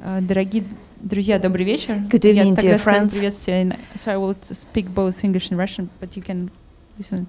Дорогие друзья, добрый вечер. Good evening, dear friends. So I will speak both English and Russian, but you can listen.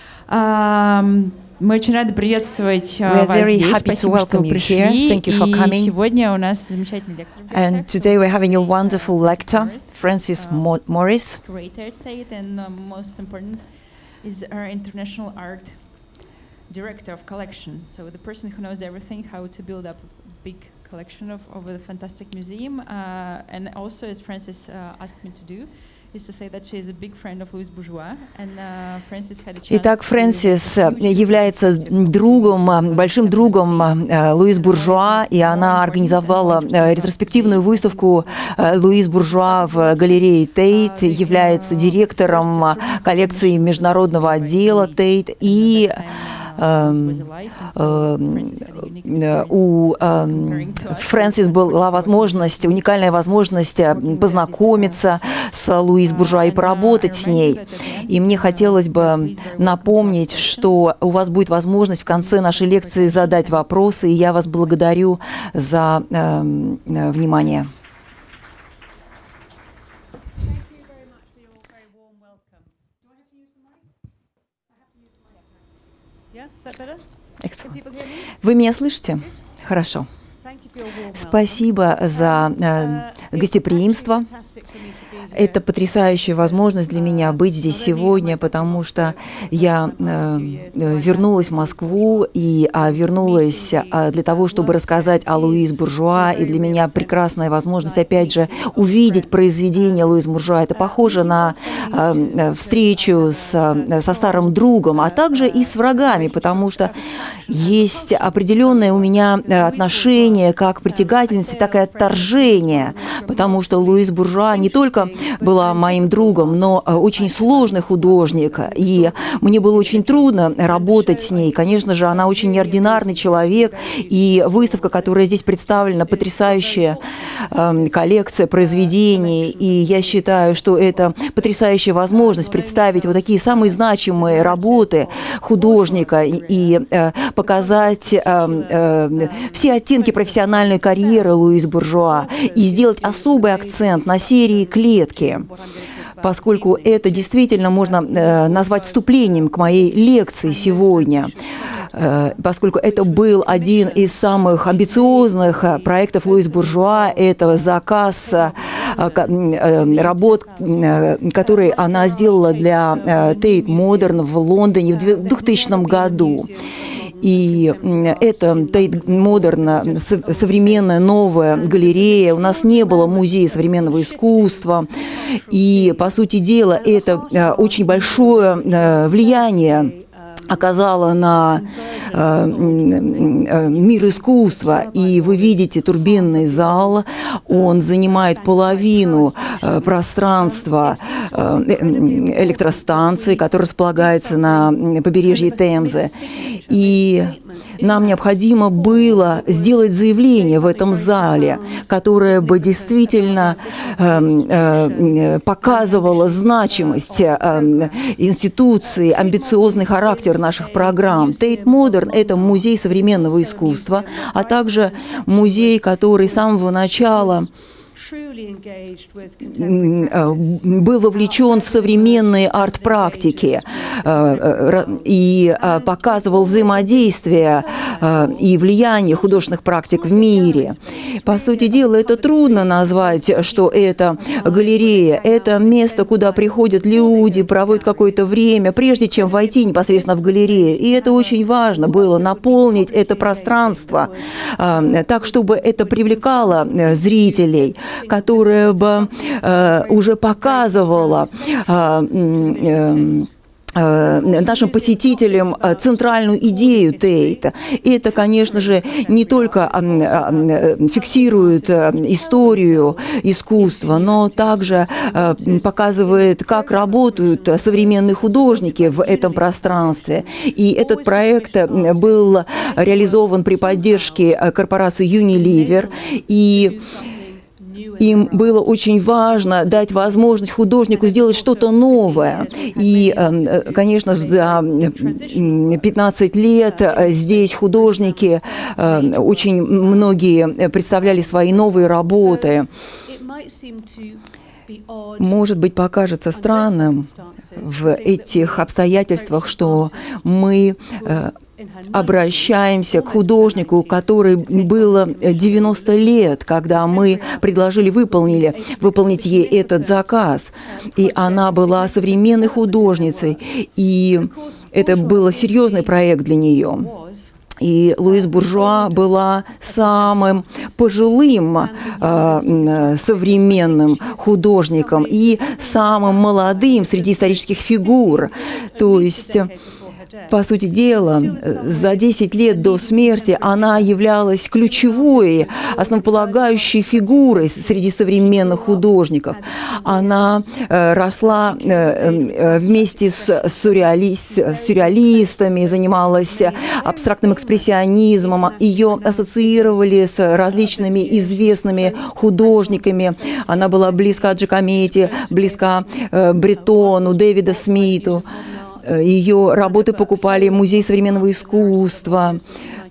Мы очень рады приветствовать вас здесь. Спасибо, что вы пришли. И сегодня у нас замечательный лектор. And today we're having a wonderful lector, Francis Morris. Curator Tate, and most important is our international art director of collections. So the person who knows everything, how to build up a big collection of the fantastic museum, and also, as Francis asked me to do, is to say that she is a big friend of Louis Bourgeois, and Francis had a chance. Итак, Фрэнсис является другом, большим другом Луис Буржуа, и она организовала ретроспективную выставку Луис Буржуа в галерее Тейт, является директором коллекции международного отдела Тейт, и у Фрэнсис была возможность, уникальная возможность познакомиться с Луис Буржуа и поработать с ней. И мне хотелось бы напомнить, что у вас будет возможность в конце нашей лекции задать вопросы, и я вас благодарю за внимание. Вы меня слышите? Хорошо. Спасибо за гостеприимство. Это потрясающая возможность для меня быть здесь сегодня, потому что я вернулась в Москву и вернулась для того, чтобы рассказать о Луис Буржуа. И для меня прекрасная возможность, опять же, увидеть произведение Луис Буржуа. Это похоже на встречу со старым другом, а также и с врагами, потому что есть определенное у меня отношение как притягательности, так и отторжения, потому что Луис Буржуа не только была моим другом, но очень сложный художник, и мне было очень трудно работать с ней. Конечно же, она очень неординарный человек, и выставка, которая здесь представлена, потрясающая коллекция произведений, и я считаю, что это потрясающая возможность представить вот такие самые значимые работы художника и показать все оттенки профессиональной карьеры Луис Буржуа и сделать особый акцент на серии «Клетки», поскольку это действительно можно назвать вступлением к моей лекции сегодня, поскольку это был один из самых амбициозных проектов Луис Буржуа, это заказ работ, которые она сделала для Tate Modern в Лондоне в 2000 году. И это Tate Modern, современная новая галерея. У нас не было музея современного искусства. И, по сути дела, это очень большое влияние оказала на мир искусства. И вы видите турбинный зал, он занимает половину пространства электростанции, которая располагается на побережье Темзы. И нам необходимо было сделать заявление в этом зале, которое бы действительно показывало значимость институции, амбициозный характер наших программ. Tate Modern – это музей современного искусства, а также музей, который с самого начала был вовлечен в современные арт-практики и показывал взаимодействие и влияние художественных практик в мире. По сути дела, это трудно назвать, что это галерея. Это место, куда приходят люди, проводят какое-то время, прежде чем войти непосредственно в галерею. И это очень важно было наполнить это пространство так, чтобы это привлекало зрителей, которая бы уже показывала нашим посетителям центральную идею Тейта. И это, конечно же, не только фиксирует историю искусства, но также показывает, как работают современные художники в этом пространстве. И этот проект был реализован при поддержке корпорации Unilever. И им было очень важно дать возможность художнику сделать что-то новое. И, конечно, за 15 лет здесь художники, очень многие представляли свои новые работы. Может быть, покажется странным в этих обстоятельствах, что мы обращаемся к художнику, который было 90 лет, когда мы предложили выполнить ей этот заказ. И она была современной художницей, и это был серьезный проект для нее. И Луиз Буржуа была самым пожилым современным художником и самым молодым среди исторических фигур. То есть, по сути дела, за 10 лет до смерти она являлась ключевой, основополагающей фигурой среди современных художников. Она росла вместе с сюрреалистами, занималась абстрактным экспрессионизмом. Ее ассоциировали с различными известными художниками. Она была близка Джакометти, близка Бретону, Дэвиду Смиту. Ее работы покупали Музей современного искусства в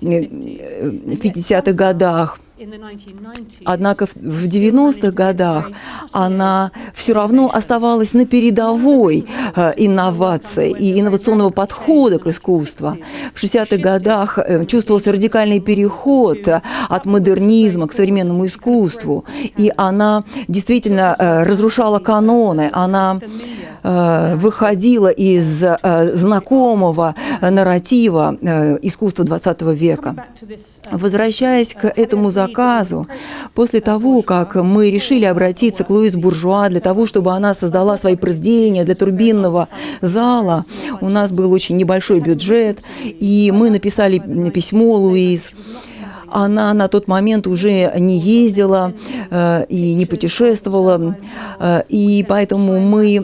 50-х годах. Однако в 90-х годах она все равно оставалась на передовой инноваций и инновационного подхода к искусству. В 60-х годах чувствовался радикальный переход от модернизма к современному искусству, и она действительно разрушала каноны, она выходила из знакомого нарратива искусства XX века. Возвращаясь к этому заказу, после того, как мы решили обратиться к Луиз Буржуа для того, чтобы она создала свои произведения для турбинного зала, у нас был очень небольшой бюджет, и мы написали письмо Луиз. Она на тот момент уже не ездила и не путешествовала, и поэтому мы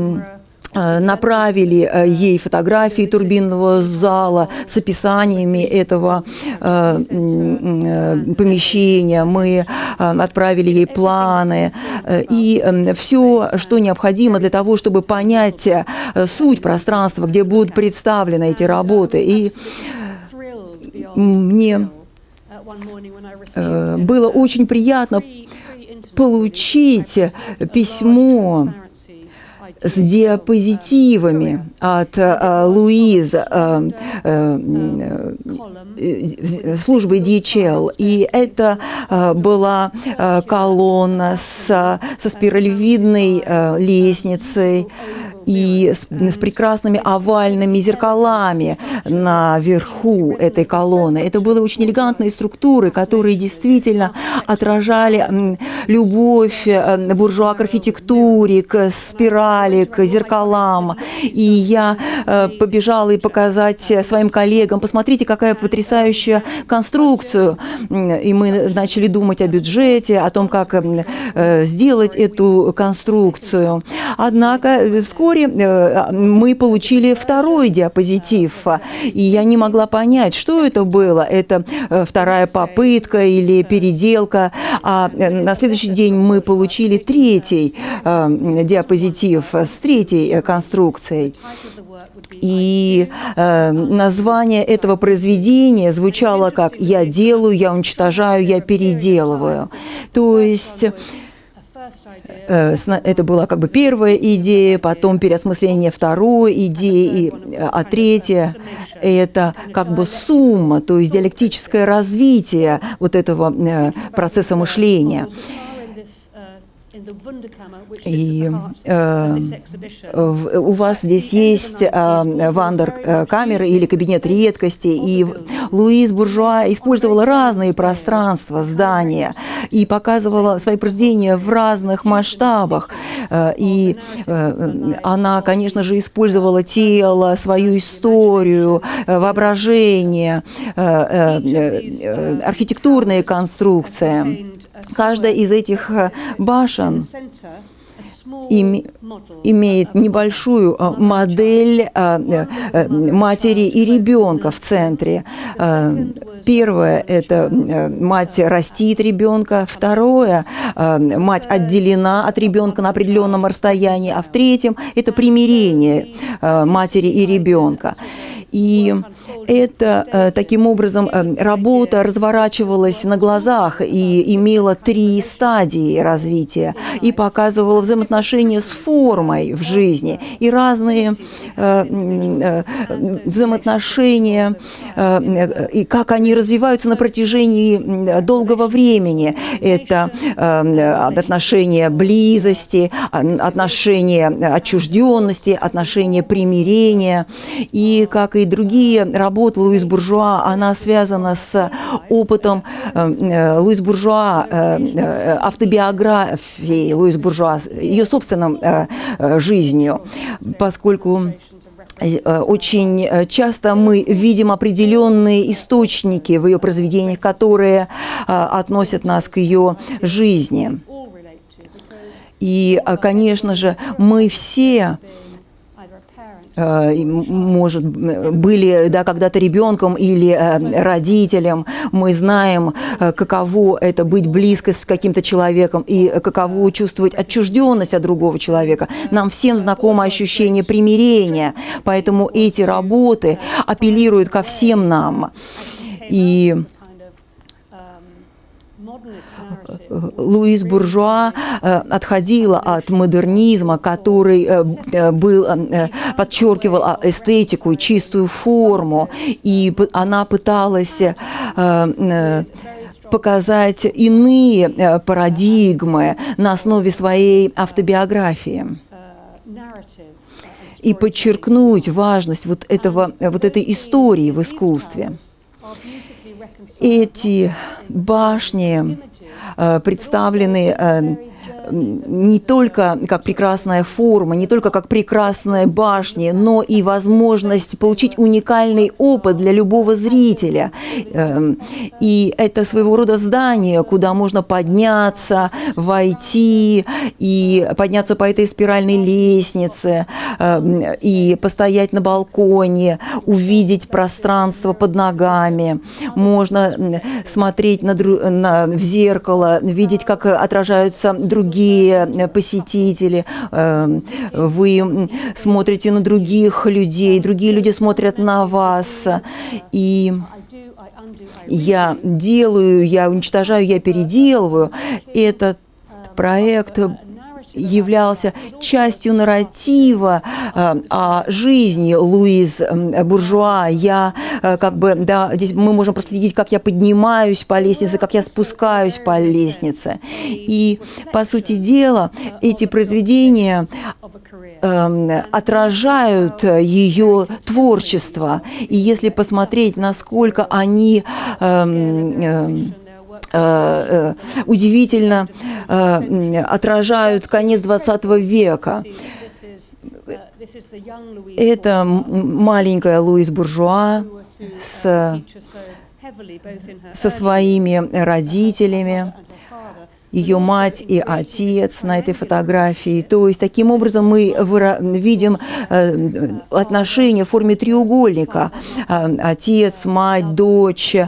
направили ей фотографии турбинного зала с описаниями этого помещения, мы отправили ей планы и все, что необходимо для того, чтобы понять суть пространства, где будут представлены эти работы. И мне было очень приятно получить письмо с диапозитивами от Луиз, службы DHL. И это была колонна со спиралевидной лестницей и с прекрасными овальными зеркалами наверху этой колонны. Это были очень элегантные структуры, которые действительно отражали любовь буржуа к архитектуре, к спирали, к зеркалам. И я побежала и показать своим коллегам: посмотрите, какая потрясающая конструкция. И мы начали думать о бюджете, о том, как сделать эту конструкцию. Однако вскоре мы получили второй диапозитив, и я не могла понять, что это было. Это вторая попытка или переделка. А на следующий день мы получили третий диапозитив с третьей конструкцией. И название этого произведения звучало как «Я делаю, я уничтожаю, я переделываю». То есть это была как бы первая идея, потом переосмысление второй идеи, а третья – это как бы сумма, то есть диалектическое развитие вот этого процесса мышления. И у вас здесь есть вандеркамера или кабинет редкостей, и Луиз Буржуа использовала разные пространства здания и показывала свои произведения в разных масштабах. И она, конечно же, использовала тело, свою историю, воображение, архитектурные конструкции. Каждая из этих башен имеет небольшую модель матери и ребенка в центре. Первое – это мать растит ребенка. Второе – мать отделена от ребенка на определенном расстоянии. А в третьем – это примирение матери и ребенка. И это, таким образом, работа разворачивалась на глазах и имела 3 стадии развития, и показывала взаимоотношения с формой в жизни, и разные взаимоотношения, и как они развиваются на протяжении долгого времени. Это отношения близости, отношения отчужденности, отношения примирения, и, как и другие работы Луис Буржуа, она связана с опытом Луис Буржуа, автобиографией Луис Буржуа, ее собственной жизнью, поскольку очень часто мы видим определенные источники в ее произведениях, которые относят нас к ее жизни. И, конечно же, мы все может, были, да, когда-то ребенком или родителем, мы знаем, каково это быть близко с каким-то человеком и каково чувствовать отчужденность от другого человека. Нам всем знакомо ощущение примирения, поэтому эти работы апеллируют ко всем нам. И Луис Буржуа отходила от модернизма, который подчеркивал эстетику и чистую форму, и она пыталась показать иные парадигмы на основе своей автобиографии и подчеркнуть важность вот этой истории в искусстве. Эти башни представлены не только как прекрасная форма, не только как прекрасная башня, но и возможность получить уникальный опыт для любого зрителя. И это своего рода здание, куда можно подняться, войти и подняться по этой спиральной лестнице, и постоять на балконе, увидеть пространство под ногами. Можно смотреть в зеркало, видеть, как отражаются другие посетители, вы смотрите на других людей, другие люди смотрят на вас, и я уничтожаю, я переделываю. Этот проект являлся частью нарратива о жизни Луис Буржуа. Здесь мы можем проследить, как я поднимаюсь по лестнице, как я спускаюсь по лестнице. И, по сути дела, эти произведения отражают ее творчество. И если посмотреть, насколько они удивительно отражают конец XX века. Это маленькая Луис Буржуа со своими родителями, ее мать и отец на этой фотографии. То есть, таким образом, мы видим отношения в форме треугольника. Отец, мать, дочь,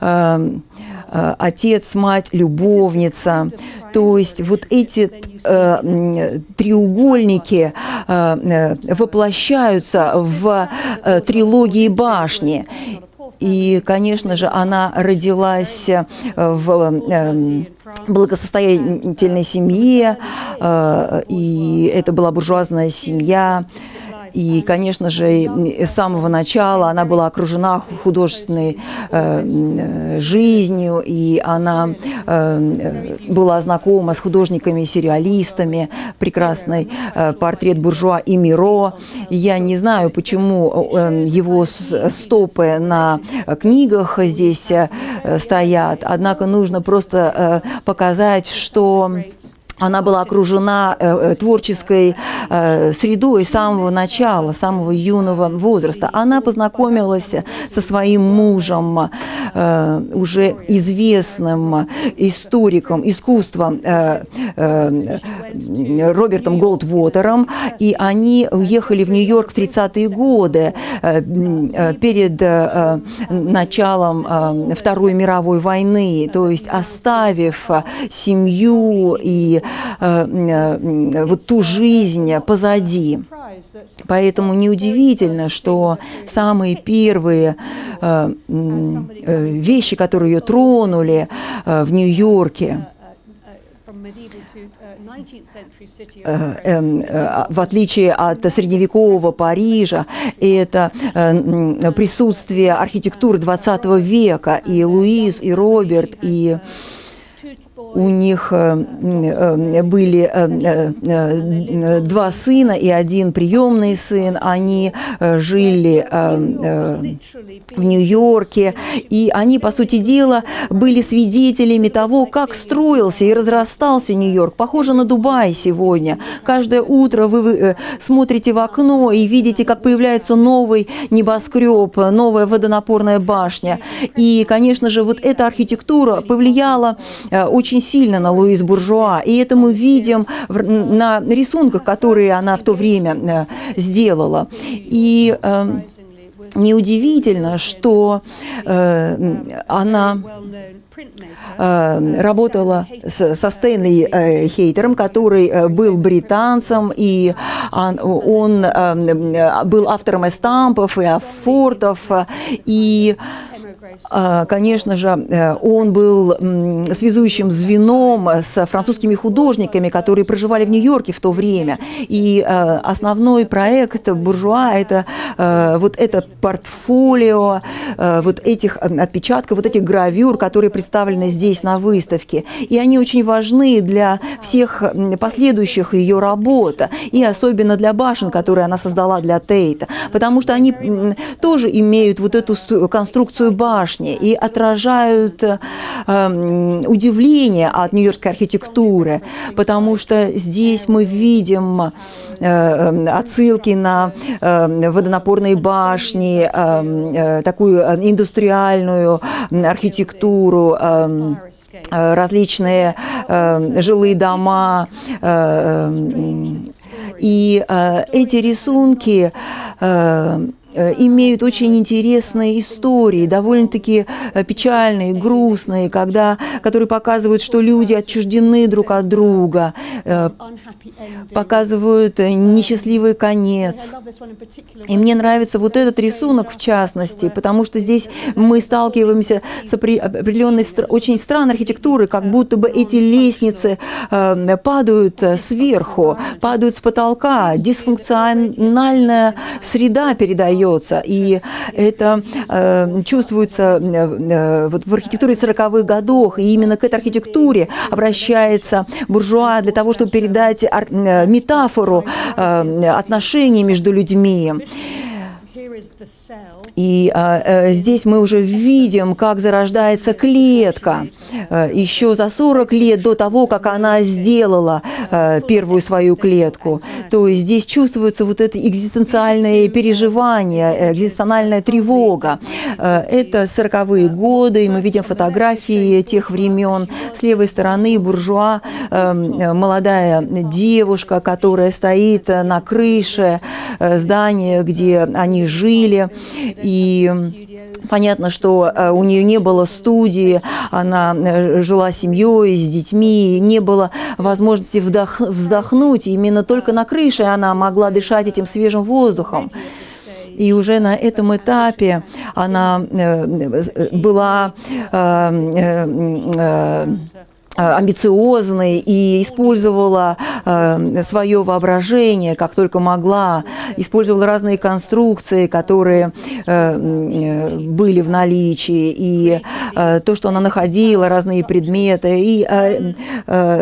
отец, мать, любовница. То есть вот эти треугольники воплощаются в трилогии «Башни». И, конечно же, она родилась в благосостоятельной семье, и это была буржуазная семья. И, конечно же, с самого начала она была окружена художественной жизнью, и она была знакома с художниками-сюрреалистами. Прекрасный портрет Буржуа и Миро. Я не знаю, почему его стопы на книгах здесь стоят, однако нужно просто показать, что Она была окружена творческой средой с самого начала, с самого юного возраста. Она познакомилась со своим мужем, уже известным историком искусства Робертом Голдвотером, и они уехали в Нью-Йорк в 30-е годы, перед началом Второй мировой войны, то есть оставив семью и вот ту жизнь позади. Поэтому неудивительно, что самые первые вещи, которые ее тронули в Нью-Йорке, в отличие от средневекового Парижа, это присутствие архитектуры XX века, и Луиз, и Роберт, и у них были два сына и один приемный сын. Они жили в Нью-Йорке, и они, по сути дела, были свидетелями того, как строился и разрастался Нью-Йорк. Похоже на Дубай сегодня. Каждое утро вы смотрите в окно и видите, как появляется новый небоскреб, новая водонапорная башня. И, конечно же, вот эта архитектура повлияла очень сильно на Луиз Буржуа, и это мы видим на рисунках, которые она в то время сделала. И неудивительно, что она работала со Стэнли Хейтером, который был британцем, и он был автором эстампов и афортов, и конечно же, он был связующим звеном с французскими художниками, которые проживали в Нью-Йорке в то время. И основной проект Буржуа – это вот это портфолио вот этих отпечатков, вот этих гравюр, которые представлены здесь на выставке. И они очень важны для всех последующих ее работ, и особенно для башен, которые она создала для Тейта, потому что они тоже имеют вот эту конструкцию башни и отражают удивление от нью-йоркской архитектуры, потому что здесь мы видим отсылки на водонапорные башни, такую индустриальную архитектуру, различные жилые дома. И эти рисунки имеют очень интересные истории, довольно-таки печальные, грустные, которые показывают, что люди отчуждены друг от друга, показывают несчастливый конец. И мне нравится вот этот рисунок в частности, потому что здесь мы сталкиваемся с определенной очень странной архитектурой, как будто бы эти лестницы падают сверху, падают с потолка, дисфункциональная среда передается. И это чувствуется вот в архитектуре 40-х годов, и именно к этой архитектуре обращается Буржуа для того, чтобы передать метафору отношений между людьми. И здесь мы уже видим, как зарождается клетка. Еще за 40 лет до того, как она сделала первую свою клетку. То есть здесь чувствуется вот это экзистенциальное переживание, экзистенциальная тревога. Это 40-е годы, и мы видим фотографии тех времен. С левой стороны Буржуа, молодая девушка, которая стоит на крыше здания, где они жили. И понятно, что у нее не было студии, она жила с семьей, с детьми, не было возможности вздохнуть. Именно только на крыше она могла дышать этим свежим воздухом. И уже на этом этапе она была амбициозной и использовала свое воображение, как только могла, использовала разные конструкции, которые были в наличии, и то, что она находила, разные предметы, и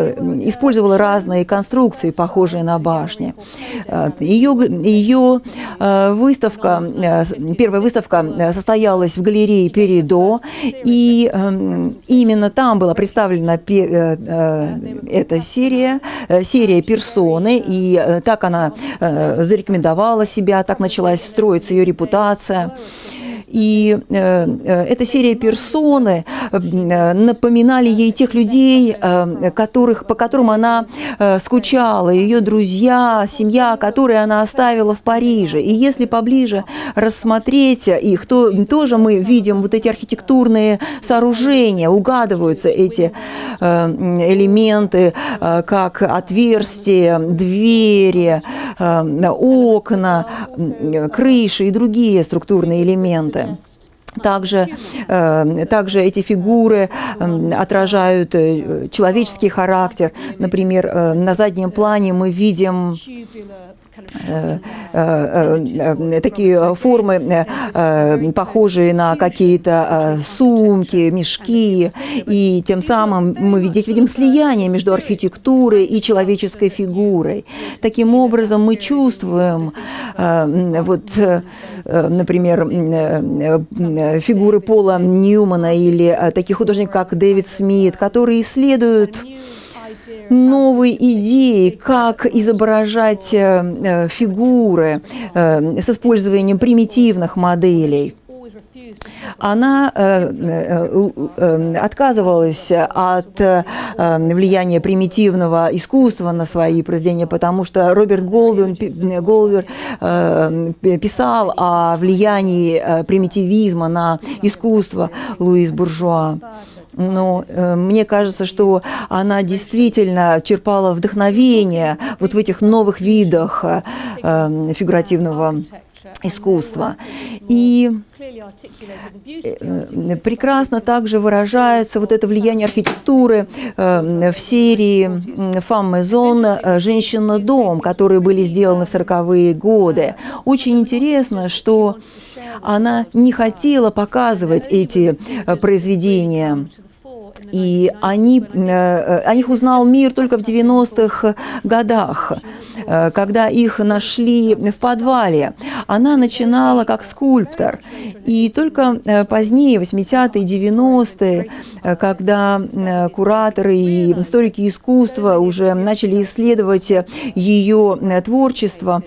использовала разные конструкции, похожие на башни. Ее Первая выставка состоялась в галерее Перидо, и именно там была представлена эта серия «Персоны», и так она зарекомендовала себя, так началась строиться ее репутация. И эта серия «Персоны» напоминали ей тех людей, по которым она скучала, ее друзья, семья, которые она оставила в Париже. И если поближе рассмотреть их, то тоже мы видим вот эти архитектурные сооружения, угадываются эти элементы, как отверстия, двери, окна, крыши и другие структурные элементы. Также эти фигуры отражают человеческий характер. Например, на заднем плане мы видим такие формы, похожие на какие-то сумки, мешки, и тем самым мы здесь видим слияние между архитектурой и человеческой фигурой. Таким образом, мы чувствуем, например, фигуры Пола Ньюмана или таких художников, как Дэвид Смит, которые исследуют новые идеи, как изображать фигуры с использованием примитивных моделей. Она отказывалась от влияния примитивного искусства на свои произведения, потому что Роберт Голдвер писал о влиянии примитивизма на искусство Луис Буржуа. Но мне кажется, что она действительно черпала вдохновение вот в этих новых видах фигуративного искусства. И прекрасно также выражается вот это влияние архитектуры в серии «Фам Мезон» «Женщина-дом», которые были сделаны в 40-е годы. Очень интересно, что она не хотела показывать эти произведения. И о них узнал мир только в 90-х годах, когда их нашли в подвале. Она начинала как скульптор. И только позднее, 80-е, 90-е, когда кураторы и историки искусства уже начали исследовать ее творчество,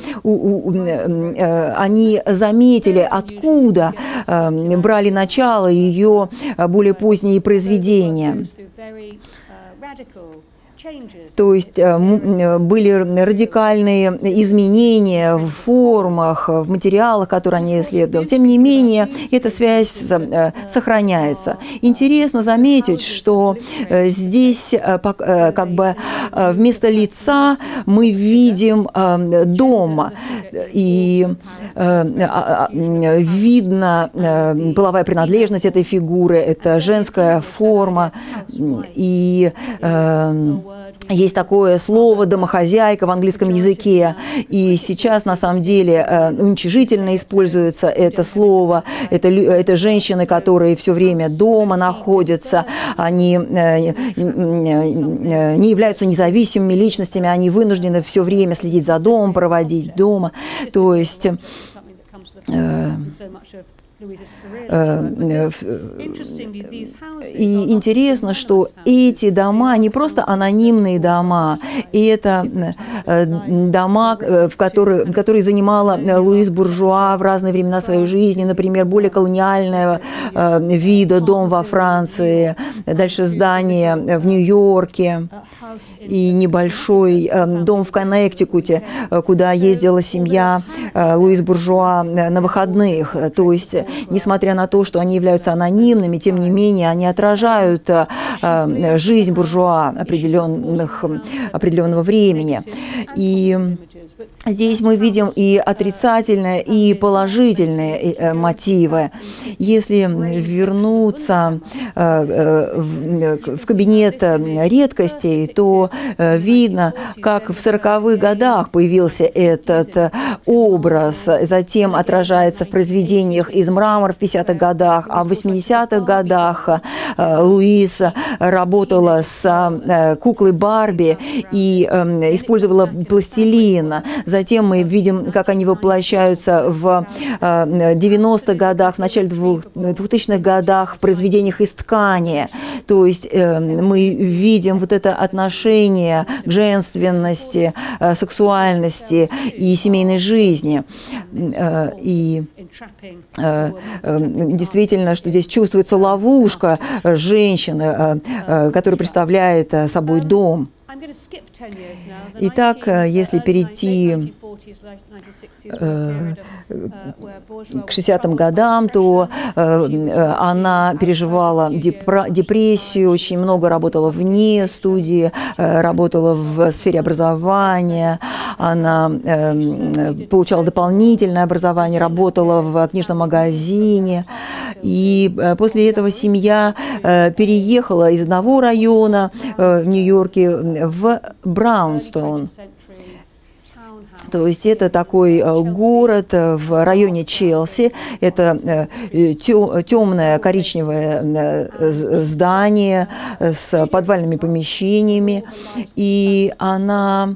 они заметили, откуда брали начало ее более поздние произведения. То есть были радикальные изменения в формах, в материалах, которые они исследовали. Тем не менее, эта связь сохраняется. Интересно заметить, что здесь как бы вместо лица мы видим дом, и видно половая принадлежность этой фигуры, это женская форма, и есть такое слово «домохозяйка» в английском языке, и сейчас на самом деле уничижительно используется это слово. Это женщины, которые все время дома находятся, они не являются независимыми личностями, они вынуждены все время следить за домом, проводить дома. То есть и интересно, что эти дома не просто анонимные дома, и это дома, которые занимала Луис Буржуа в разные времена своей жизни, например, более колониального вида дом во Франции, дальше здание в Нью-Йорке и небольшой дом в Коннектикуте, куда ездила семья Луис Буржуа на выходных. То есть, несмотря на то, что они являются анонимными, тем не менее, они отражают жизнь буржуа определенного времени. И здесь мы видим и отрицательные, и положительные мотивы. Если вернуться в кабинет редкостей, то видно, как в 40-х годах появился этот образ, затем отражается в произведениях из мрамор в 50-х годах, а в 80-х годах Луиз работала с куклой Барби и использовала пластилин. Затем мы видим, как они воплощаются в 90-х годах, в начале 2000-х годах в произведениях из ткани. То есть мы видим вот это отношение к женственности, сексуальности и семейной жизни. И действительно, что здесь чувствуется ловушка женщины, которая представляет собой дом. Итак, если перейти к 60-м годам, то она переживала депрессию, очень много работала вне студии, работала в сфере образования, она получала дополнительное образование, работала в книжном магазине. И после этого семья переехала из одного района в Нью-Йорке в Браунстоун. То есть это такой город в районе Челси. Это темное коричневое здание с подвальными помещениями. И она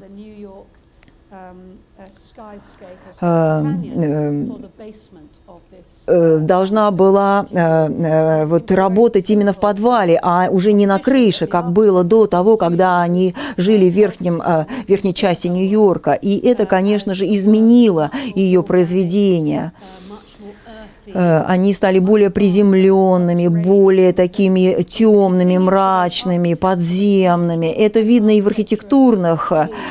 должна была вот работать именно в подвале, а уже не на крыше, как было до того, когда они жили в верхней части Нью-Йорка. И это, конечно же, изменило ее произведение. Они стали более приземленными, более такими темными, мрачными, подземными. Это видно и в архитектурных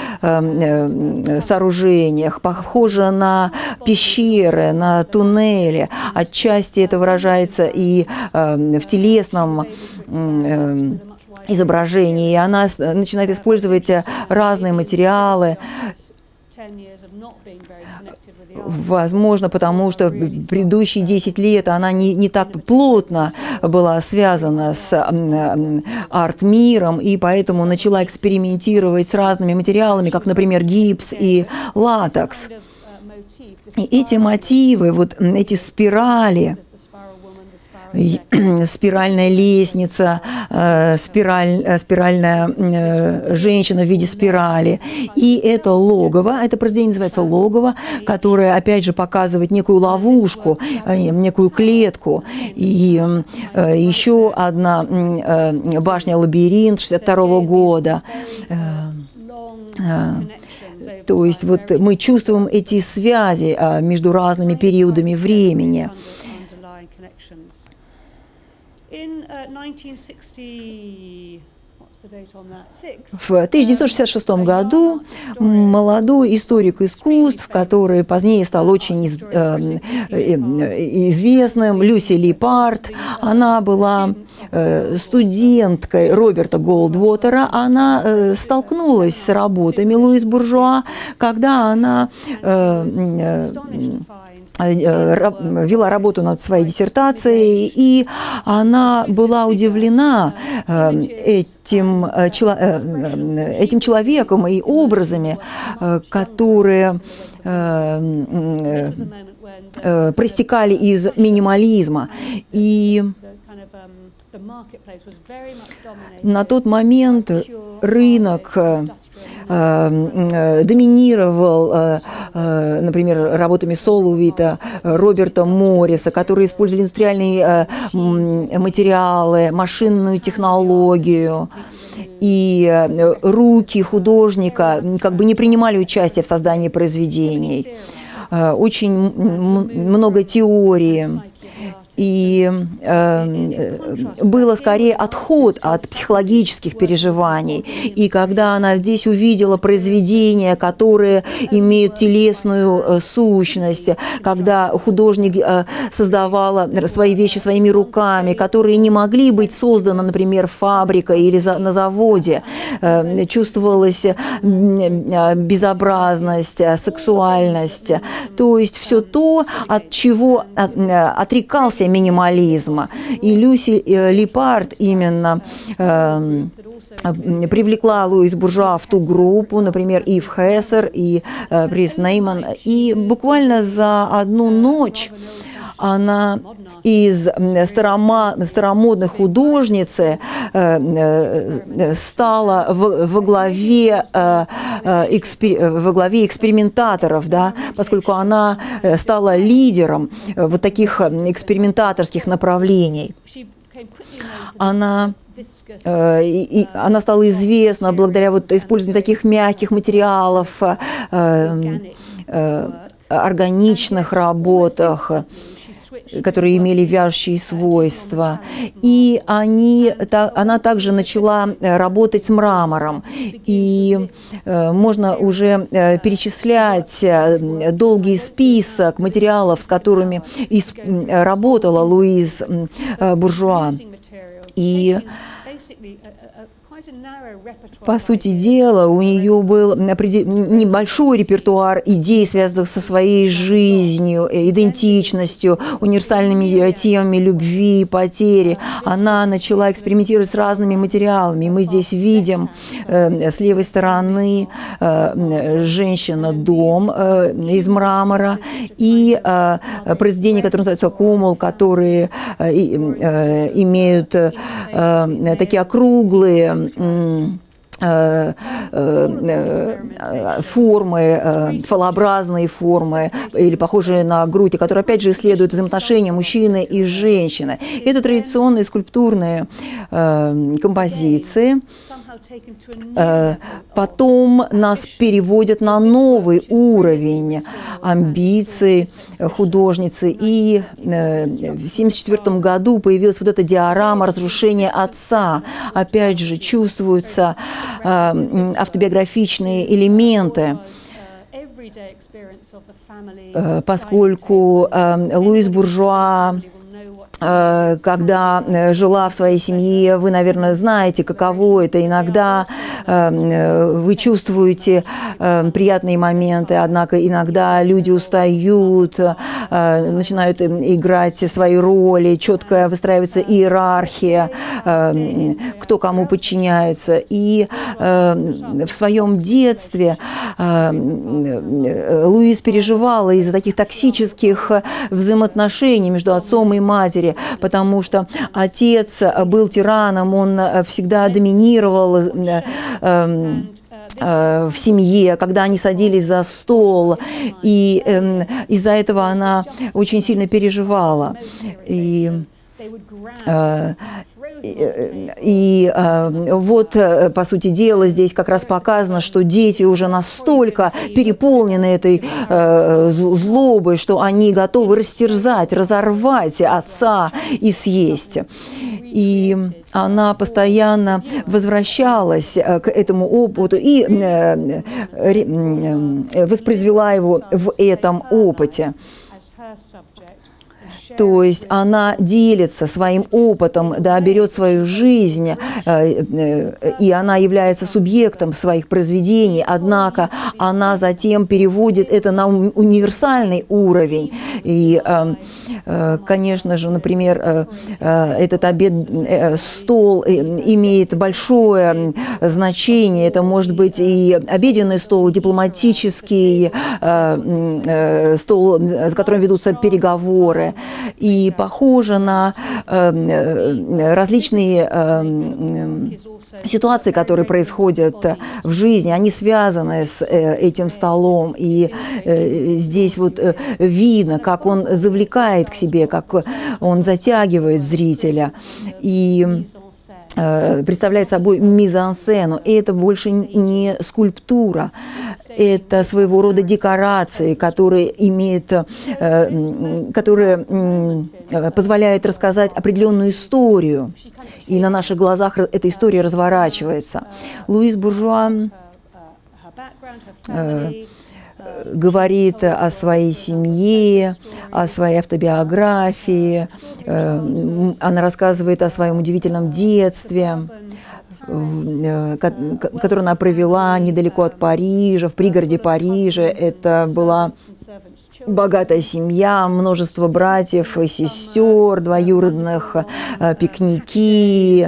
сооружениях, похоже на пещеры, на туннели. Отчасти это выражается и в телесном изображении. И она начинает использовать разные материалы. Возможно, потому что в предыдущие 10 лет она не так плотно была связана с арт-миром, и поэтому начала экспериментировать с разными материалами, как, например, гипс и латекс. И эти мотивы, вот эти спирали, спиральная лестница, спиральная женщина в виде спирали. И это логово, это произведение называется «Логово», которое, опять же, показывает некую ловушку, некую клетку. И еще одна башня-лабиринт 1962 года. То есть вот мы чувствуем эти связи между разными периодами времени. В 1966 году молодой историк искусств, который позднее стал очень известным, Люси Липард, она была студенткой Роберта Голдвотера, она столкнулась с работами Луис Буржуа, когда она вела работу над своей диссертацией, и она была удивлена этим человеком и образами, которые проистекали из минимализма. И на тот момент рынок доминировал, например, работами Соловита, Роберта Морриса, которые использовали индустриальные материалы, машинную технологию. И руки художника как бы не принимали участие в создании произведений. Очень много теории. И было скорее отход от психологических переживаний. И когда она здесь увидела произведения, которые имеют телесную сущность, когда художник создавала свои вещи своими руками, которые не могли быть созданы, например, фабрикой или на заводе, чувствовалась безобразность, сексуальность, то есть все то, от чего отрекался минимализма. И Люси Липард именно привлекла Луис Буржуа в ту группу, например, Ив Хессер и Брис Нейман. И буквально за одну ночь Она из старомодной художницы стала во главе экспериментаторов, да, поскольку она стала лидером вот таких экспериментаторских направлений. Она стала известна благодаря вот использованию таких мягких материалов, органичных работах, которые имели вяжущие свойства. И она также начала работать с мрамором. И можно уже перечислять долгий список материалов, с которыми работала Луиз Буржуа. И по сути дела, у нее был небольшой репертуар идей, связанных со своей жизнью, идентичностью, универсальными темами любви, потери. Она начала экспериментировать с разными материалами. Мы здесь видим с левой стороны женщина-дом из мрамора и произведения, которые называются кумул, которые имеют такие округлые формы, фалообразные формы или похожие на грудь, которые опять же исследуют взаимоотношения мужчины и женщины. Это традиционные скульптурные композиции. Потом нас переводят на новый уровень амбиций художницы. И в 1974 году появилась вот эта диорама разрушения отца. Опять же, чувствуются автобиографичные элементы, поскольку Луиз Буржуа, когда жила в своей семье, вы, наверное, знаете, каково это. Иногда вы чувствуете приятные моменты, однако иногда люди устают, начинают играть свои роли, четко выстраивается иерархия, кто кому подчиняется. И в своем детстве Луиз переживала из-за таких токсических взаимоотношений между отцом и матерью, потому что отец был тираном, он всегда доминировал в семье, когда они садились за стол, и из-за этого она очень сильно переживала. И вот, по сути дела, здесь как раз показано, что дети уже настолько переполнены этой злобой, что они готовы растерзать, разорвать отца и съесть. И она постоянно возвращалась к этому опыту и воспроизвела его в этом опыте. То есть она делится своим опытом, да, берет свою жизнь, и она является субъектом своих произведений, однако она затем переводит это на универсальный уровень. И, конечно же, например, этот стол имеет большое значение. Это может быть и обеденный стол, и дипломатический стол, с которым ведутся переговоры. И похоже на различные ситуации, которые происходят в жизни, они связаны с этим столом. И здесь вот видно, как он завлекает к себе, как он затягивает зрителя и представляет собой мизансцену. И это больше не скульптура, это своего рода декорации, которые позволяют рассказать определенную историю. И на наших глазах эта история разворачивается. Луиз Буржуа говорит о своей семье, о своей автобиографии. Она рассказывает о своем удивительном детстве, которое она провела недалеко от Парижа, в пригороде Парижа. Это была богатая семья, множество братьев и сестер, двоюродных, пикники,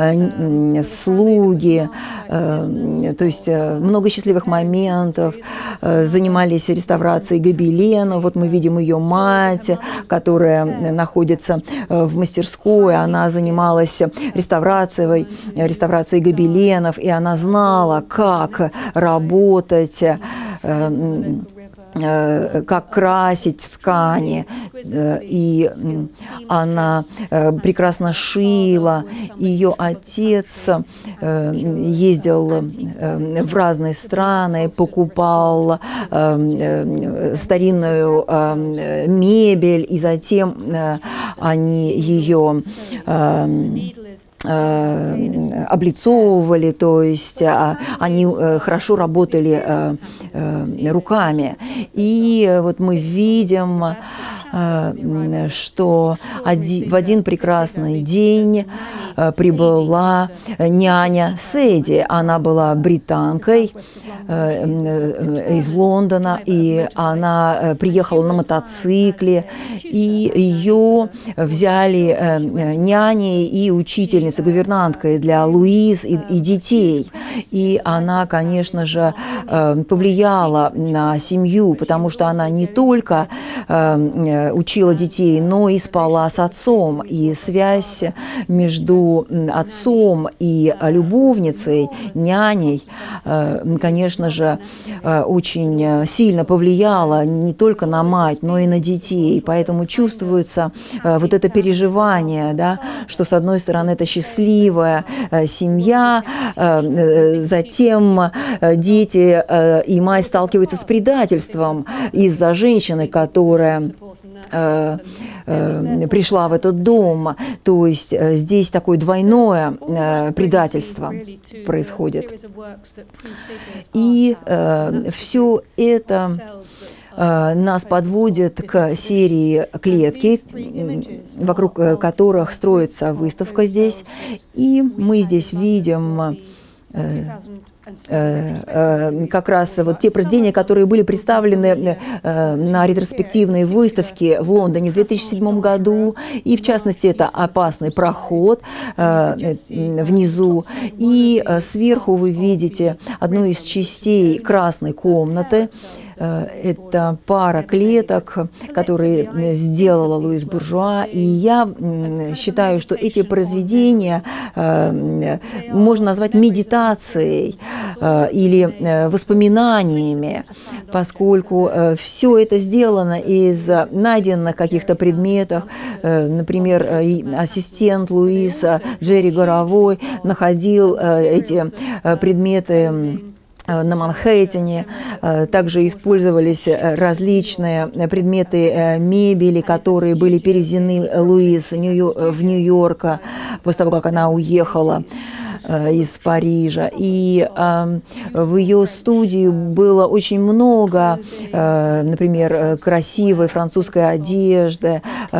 слуги, то есть много счастливых моментов. Занимались реставрацией гобеленов. Вот мы видим ее мать, которая находится в мастерской. Она занималась реставрацией гобеленов, и она знала, как работать, как красить ткани, и она прекрасно шила. Ее отец ездил в разные страны, покупал старинную мебель, и затем они ее облицовывали, то есть они хорошо работали руками. И вот мы видим, что в один прекрасный день прибыла няня Сэдди. Она была британкой из Лондона, и она приехала на мотоцикле, и ее взяли няней и учительницей, гувернанткой для Луиз и детей. И она, конечно же, повлияла на семью, потому что она не только учила детей, но и спала с отцом. И связь между отцом и любовницей, няней, конечно же, очень сильно повлияла не только на мать, но и на детей. Поэтому чувствуется вот это переживание, да, что, с одной стороны, это счастливая семья, затем дети и мать сталкиваются с предательством из-за женщины, которая пришла в этот дом. То есть здесь такое двойное предательство происходит. И все это нас подводит к серии «Клетки», вокруг которых строится выставка здесь. И мы здесь видим как раз вот те произведения, которые были представлены на ретроспективной выставке в Лондоне в 2007 году, и в частности это «Опасный проход» внизу, и сверху вы видите одну из частей «Красной комнаты». Это пара клеток, которые сделала Луиз Буржуа, и я считаю, что эти произведения можно назвать медитацией или воспоминаниями, поскольку все это сделано из найденных каких-то предметов. Например, ассистент Луиза Джерри Горовой находил эти предметы на Манхэттене. Также использовались различные предметы мебели, которые были перевезены Луиз в Нью-Йорк после того, как она уехала из Парижа. И в ее студии было очень много, например, красивой французской одежды,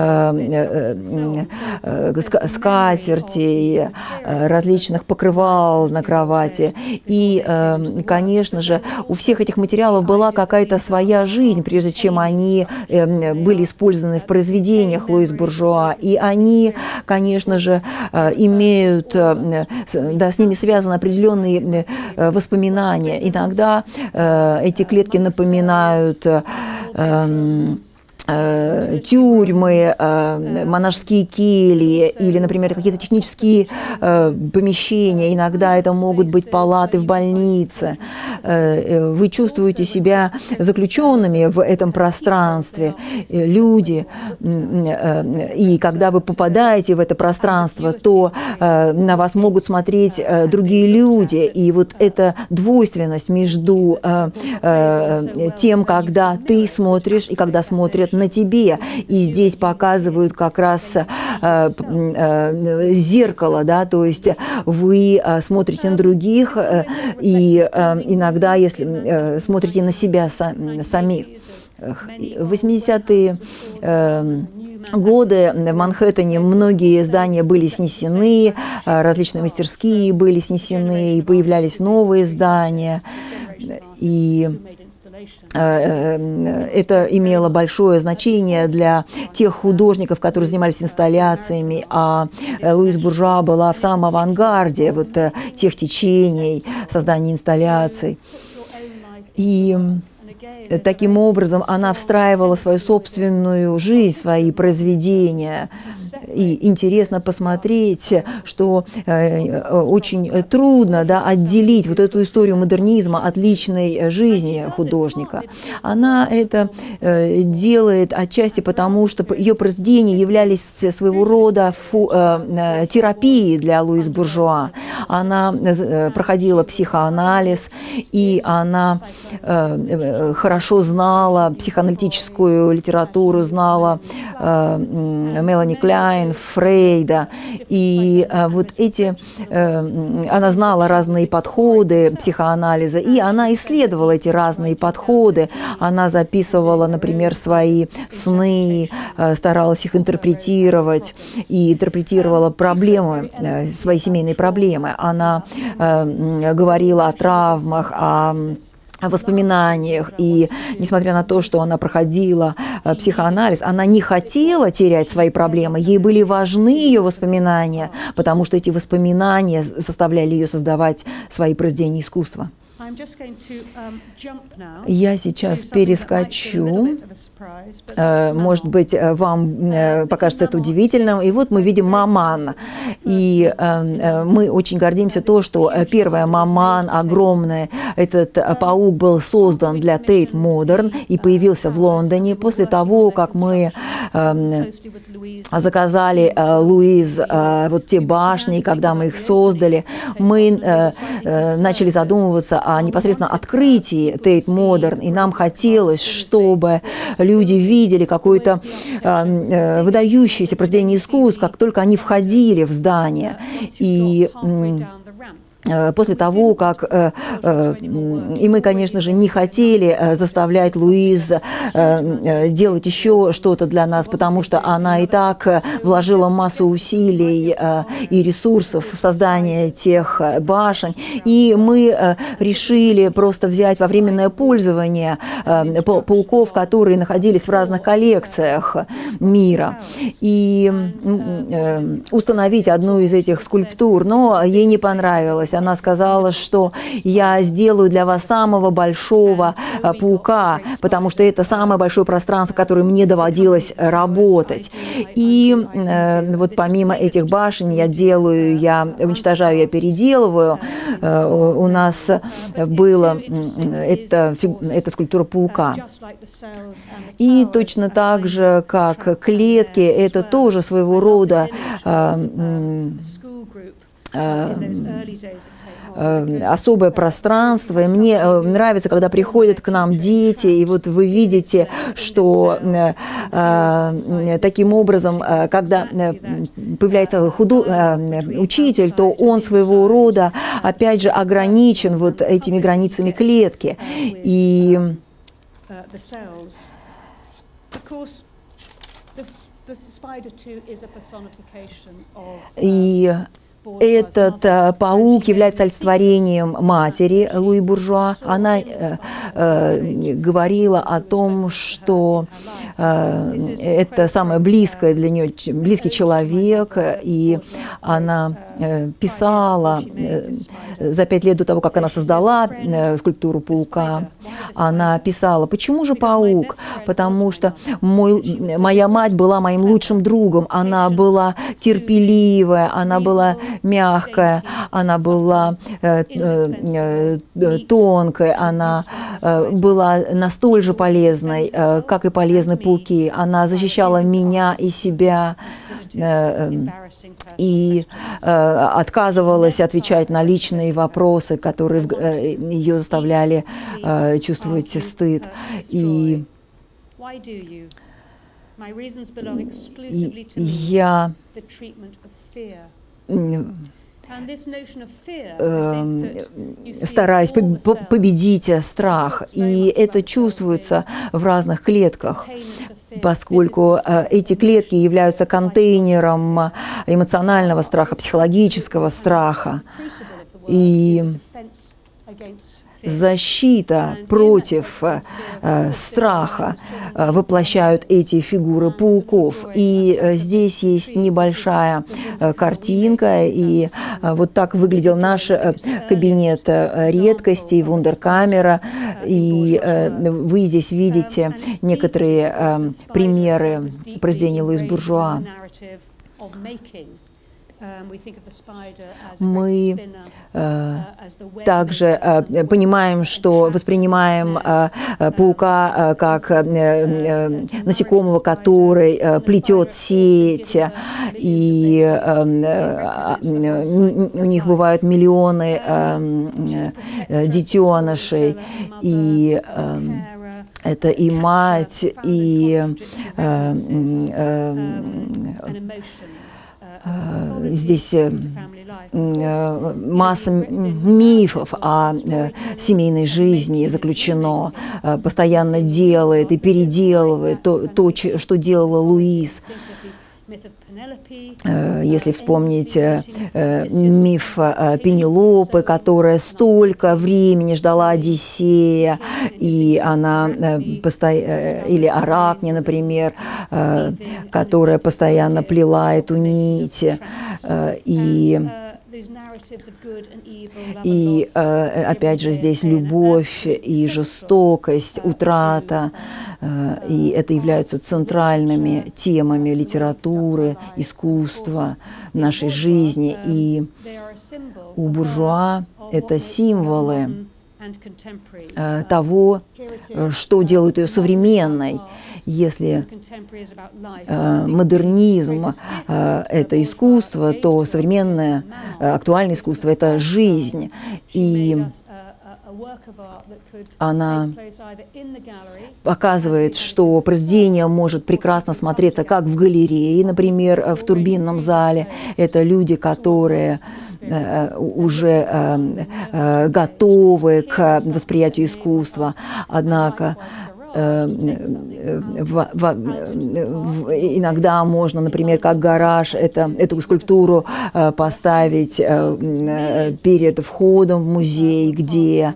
скатертей, различных покрывал на кровати. И, конечно же, у всех этих материалов была какая-то своя жизнь, прежде чем они были использованы в произведениях Луиз Буржуа. И они, конечно же, имеют, да, с ними связаны определенные воспоминания. Иногда эти клетки напоминают тюрьмы, монашеские кельи или, например, какие-то технические помещения. Иногда это могут быть палаты в больнице. Вы чувствуете себя заключенными в этом пространстве. Люди. И когда вы попадаете в это пространство, то на вас могут смотреть другие люди. И вот эта двойственность между тем, когда ты смотришь и когда смотрят на тебе. И здесь показывают как раз зеркало, да, то есть вы смотрите на других и иногда, если смотрите на себя самих. В 80-е годы в Манхэттене многие здания были снесены, различные мастерские были снесены, и появлялись новые здания. И это имело большое значение для тех художников, которые занимались инсталляциями, а Луиз Буржуа была в самом авангарде вот тех течений создания инсталляций. И таким образом она встраивала свою собственную жизнь, свои произведения. И интересно посмотреть, что очень трудно, да, отделить вот эту историю модернизма от личной жизни художника. Она это делает отчасти потому, что ее произведения являлись своего рода терапией для Луиз Буржуа. Она проходила психоанализ, и она хорошо знала психоаналитическую литературу, знала Мелани Кляйн, Фрейда. И вот она знала разные подходы психоанализа, и она исследовала эти разные подходы. Она записывала, например, свои сны, старалась их интерпретировать и интерпретировала проблемы, свои семейные проблемы. Она говорила о травмах, о воспоминаниях, и несмотря на то, что она проходила психоанализ, она не хотела терять свои проблемы, ей были важны ее воспоминания, потому что эти воспоминания заставляли ее создавать свои произведения искусства. Я сейчас перескочу, может быть, вам покажется это удивительным. И вот мы видим Маман. И мы очень гордимся то, что первая Маман огромная, этот паук был создан для Tate Modern и появился в Лондоне после того, как мы заказали Луиз вот те башни, и когда мы их создали, мы начали задумываться о непосредственно открытии Tate Modern, и нам хотелось, чтобы люди видели какое-то выдающееся произведение искусств, как только они входили в здание. И после того, как и мы, конечно же, не хотели заставлять Луиз делать еще что-то для нас, потому что она и так вложила массу усилий и ресурсов в создание тех башен, и мы решили просто взять во временное пользование пауков, которые находились в разных коллекциях мира, и установить одну из этих скульптур, но ей не понравилось. Она сказала, что я сделаю для вас самого большого паука, потому что это самое большое пространство, в которое мне доводилось работать. И вот помимо этих башен я уничтожаю, я переделываю. У нас была эта скульптура паука. И точно так же, как клетки, это тоже своего рода особое пространство. И мне нравится, когда приходят к нам дети, и вот вы видите, что таким образом, когда появляется учитель, то он своего рода, опять же, ограничен вот этими границами клетки. И этот паук является олицетворением матери Луи Буржуа. Она говорила о том, что это самое близкое для нее, близкий человек, и она писала за 5 лет до того, как она создала скульптуру паука, она писала: почему же паук? Потому что моя мать была моим лучшим другом, она была терпеливая, она была мягкая, она была тонкая, она была настолько же полезной, как и полезны пауки. Она защищала меня и себя и отказывалась отвечать на личные вопросы, которые ее заставляли чувствовать стыд. И я стараюсь победить страх, и это чувствуется в разных клетках, поскольку эти клетки являются контейнером эмоционального страха, психологического страха. И защита против страха воплощают эти фигуры пауков. И здесь есть небольшая картинка, и вот так выглядел наш кабинет редкостей, вундеркамера, и вы здесь видите некоторые примеры произведений Луис Буржуа. Мы также понимаем, что воспринимаем паука как насекомого, который плетет сеть, и у них бывают миллионы детенышей, и это и мать, и здесь масса мифов о семейной жизни заключено, постоянно делает и переделывает то, что делала Луис. Если вспомнить миф Пенелопы, которая столько времени ждала Одиссея, и она или Аракне, например, которая постоянно плела эту нить, и опять же здесь любовь и жестокость, утрата, и это являются центральными темами литературы, искусства, нашей жизни. И у Буржуа это символы того, что делает ее современной. Если модернизм – это искусство, то современное, актуальное искусство – это жизнь. И она показывает, что произведение может прекрасно смотреться как в галерее, например, в Турбинном зале. Это люди, которые уже готовы к восприятию искусства, однако иногда можно, например, как гараж, эту скульптуру поставить перед входом в музей, где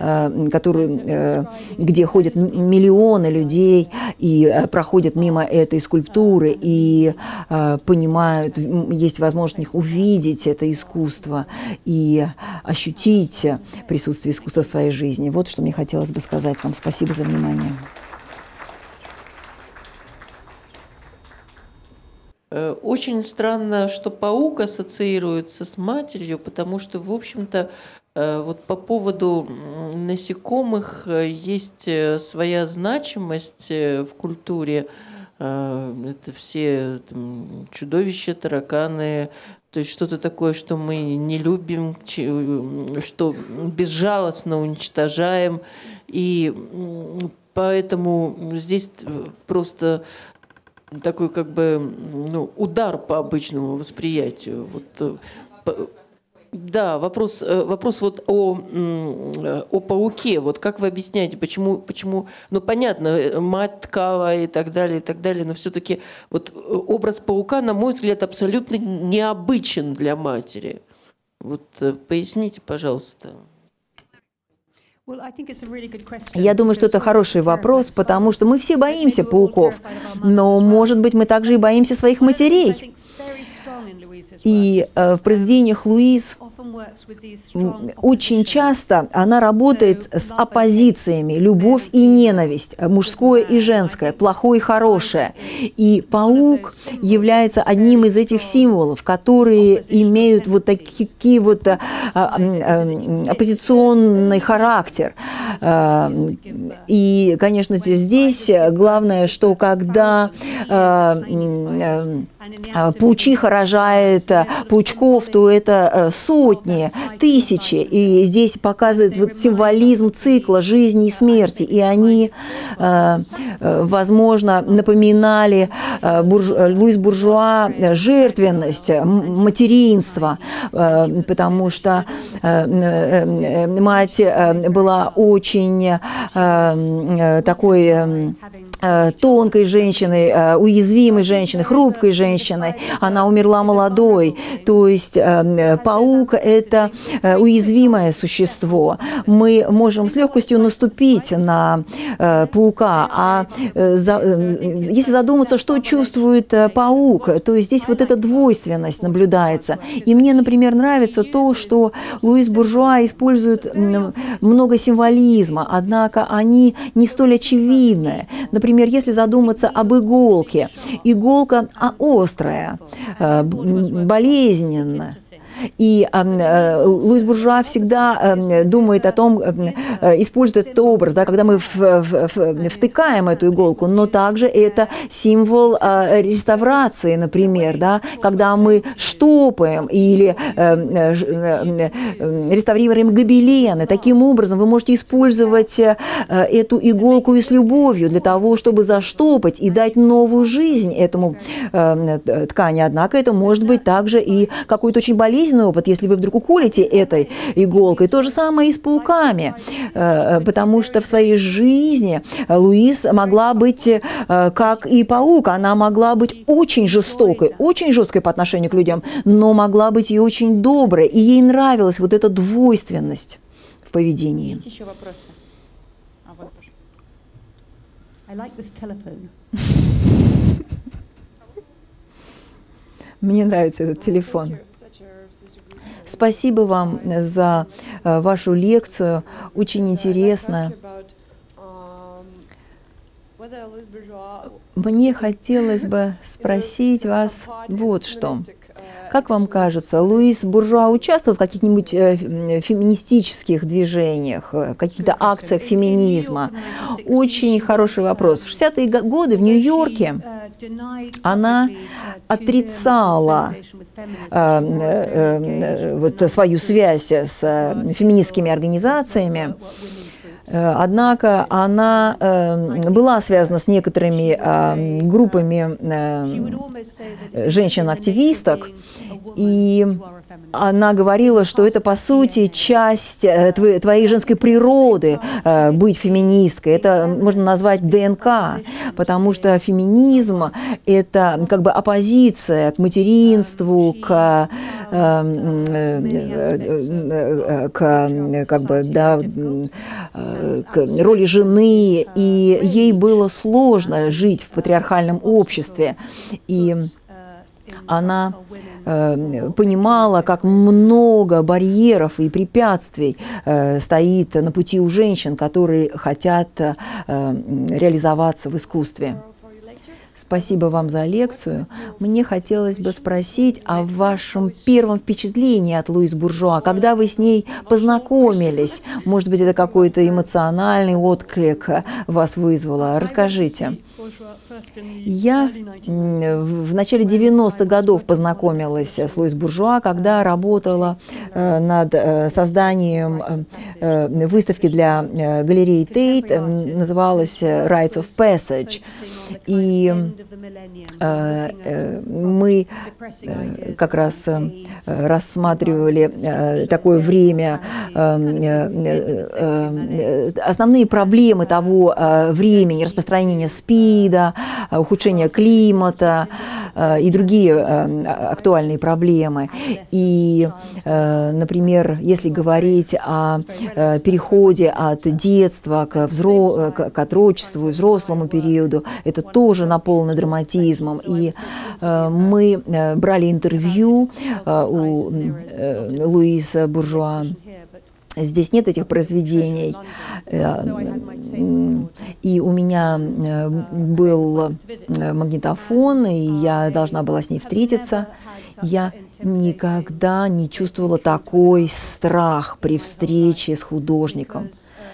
ходят миллионы людей и проходят мимо этой скульптуры и понимают, есть возможность у них увидеть это искусство и ощутить присутствие искусства в своей жизни. Вот что мне хотелось бы сказать вам. Спасибо за внимание. Очень странно, что паук ассоциируется с матерью, потому что, в общем-то, вот по поводу насекомых есть своя значимость в культуре. Это все там, чудовища, тараканы, то есть что-то такое, что мы не любим, что безжалостно уничтожаем. И поэтому здесь просто такой как бы удар по обычному восприятию. Вот, да, вопрос вот о пауке. Вот как вы объясняете, почему? Ну, понятно, мать ткала и так далее, но все-таки вот образ паука, на мой взгляд, абсолютно необычен для матери. Вот поясните, пожалуйста. Я думаю, что это хороший вопрос, потому что мы все боимся пауков, но, может быть, мы также и боимся своих матерей. И в произведениях Луис очень часто она работает с оппозициями, любовь и ненависть, мужское и женское, плохое и хорошее. И паук является одним из этих символов, которые имеют вот такие вот оппозиционный характер. И, конечно, здесь главное, что когда паучиха рожает паучков, то это сотни, тысячи. И здесь показывает вот символизм цикла жизни и смерти. И они, возможно, напоминали Луис Буржуа жертвенность, материнство, потому что мать была очень такой тонкой женщиной, уязвимой женщиной, хрупкой женщиной. Она умерла молодой. То есть паук – это уязвимое существо. Мы можем с легкостью наступить на паука. А если задуматься, что чувствует паук, то есть здесь вот эта двойственность наблюдается. И мне, например, нравится то, что Луис Буржуа использует много символизма, однако они не столь очевидны. Например, если задуматься об иголке. Иголка острая, болезненная. И Луис Буржуа всегда думает о том, использует этот образ, да, когда мы втыкаем эту иголку, но также это символ реставрации, например, да, когда мы штопаем или реставрируем гобелены. Таким образом, вы можете использовать эту иголку и с любовью для того, чтобы заштопать и дать новую жизнь этому ткани. Однако это может быть также и какой-то очень болезненный опыт, если вы вдруг уколите этой иголкой. То же самое и с пауками, потому что в своей жизни Луис могла быть как и паук. Она могла быть очень жестокой по отношению к людям, но могла быть и очень доброй. И ей нравилась вот эта двойственность в поведении. Есть еще вопросы? Вот, I like this telephone. Мне нравится этот телефон. Спасибо вам за вашу лекцию, очень интересно. Мне хотелось бы спросить вас вот что. Как вам кажется, Луис Буржуа участвовал в каких-нибудь феминистических движениях, каких-то акциях феминизма? Очень хороший вопрос. В 60-е годы в Нью-Йорке она отрицала вот свою связь с феминистскими организациями. Однако она была связана с некоторыми группами женщин-активисток, и она говорила, что это, по сути, часть твоей женской природы быть феминисткой. Это можно назвать ДНК, потому что феминизм – это как бы оппозиция к материнству, к роли жены, и ей было сложно жить в патриархальном обществе. И она понимала, как много барьеров и препятствий стоит на пути у женщин, которые хотят реализоваться в искусстве. Спасибо вам за лекцию. Мне хотелось бы спросить о вашем первом впечатлении от Луис Буржуа, когда вы с ней познакомились. Может быть, это какой-то эмоциональный отклик вас вызвало. Расскажите. Я в начале 90-х годов познакомилась с Луис Буржуа, когда работала над созданием выставки для галереи Тейт, называлась Rites of Passage. И мы как раз рассматривали такое время, основные проблемы того времени, распространение СПИДа, ухудшение климата и другие актуальные проблемы. И, например, если говорить о переходе от детства к отрочеству и взрослому периоду, это тоже наполнено драматизмом. И мы брали интервью у Луиса Буржуа. Здесь нет этих произведений. И у меня был магнитофон, и я должна была с ней встретиться. Я никогда не чувствовала такой страх при встрече с художником.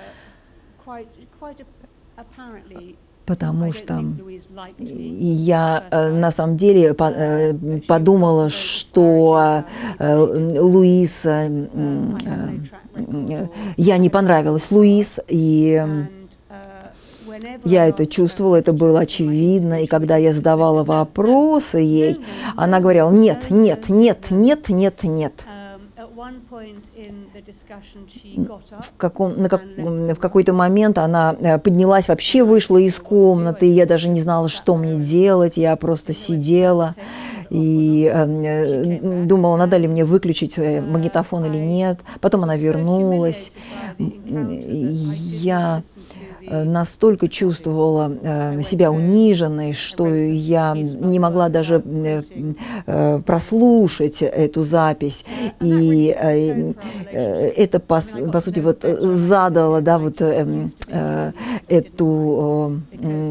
Потому что я на самом деле подумала, что Луис, я не понравилась Луис, и я это чувствовала, это было очевидно. И когда я задавала вопросы ей, она говорила: нет, нет, нет, нет, нет, нет. в какой-то момент она поднялась, вообще вышла из комнаты, и я даже не знала, что мне делать, я просто сидела и думала, надо ли мне выключить магнитофон или нет. Потом она вернулась. Я настолько чувствовала себя униженной, что я не могла даже прослушать эту запись. И это, по сути, вот задало, да, вот эту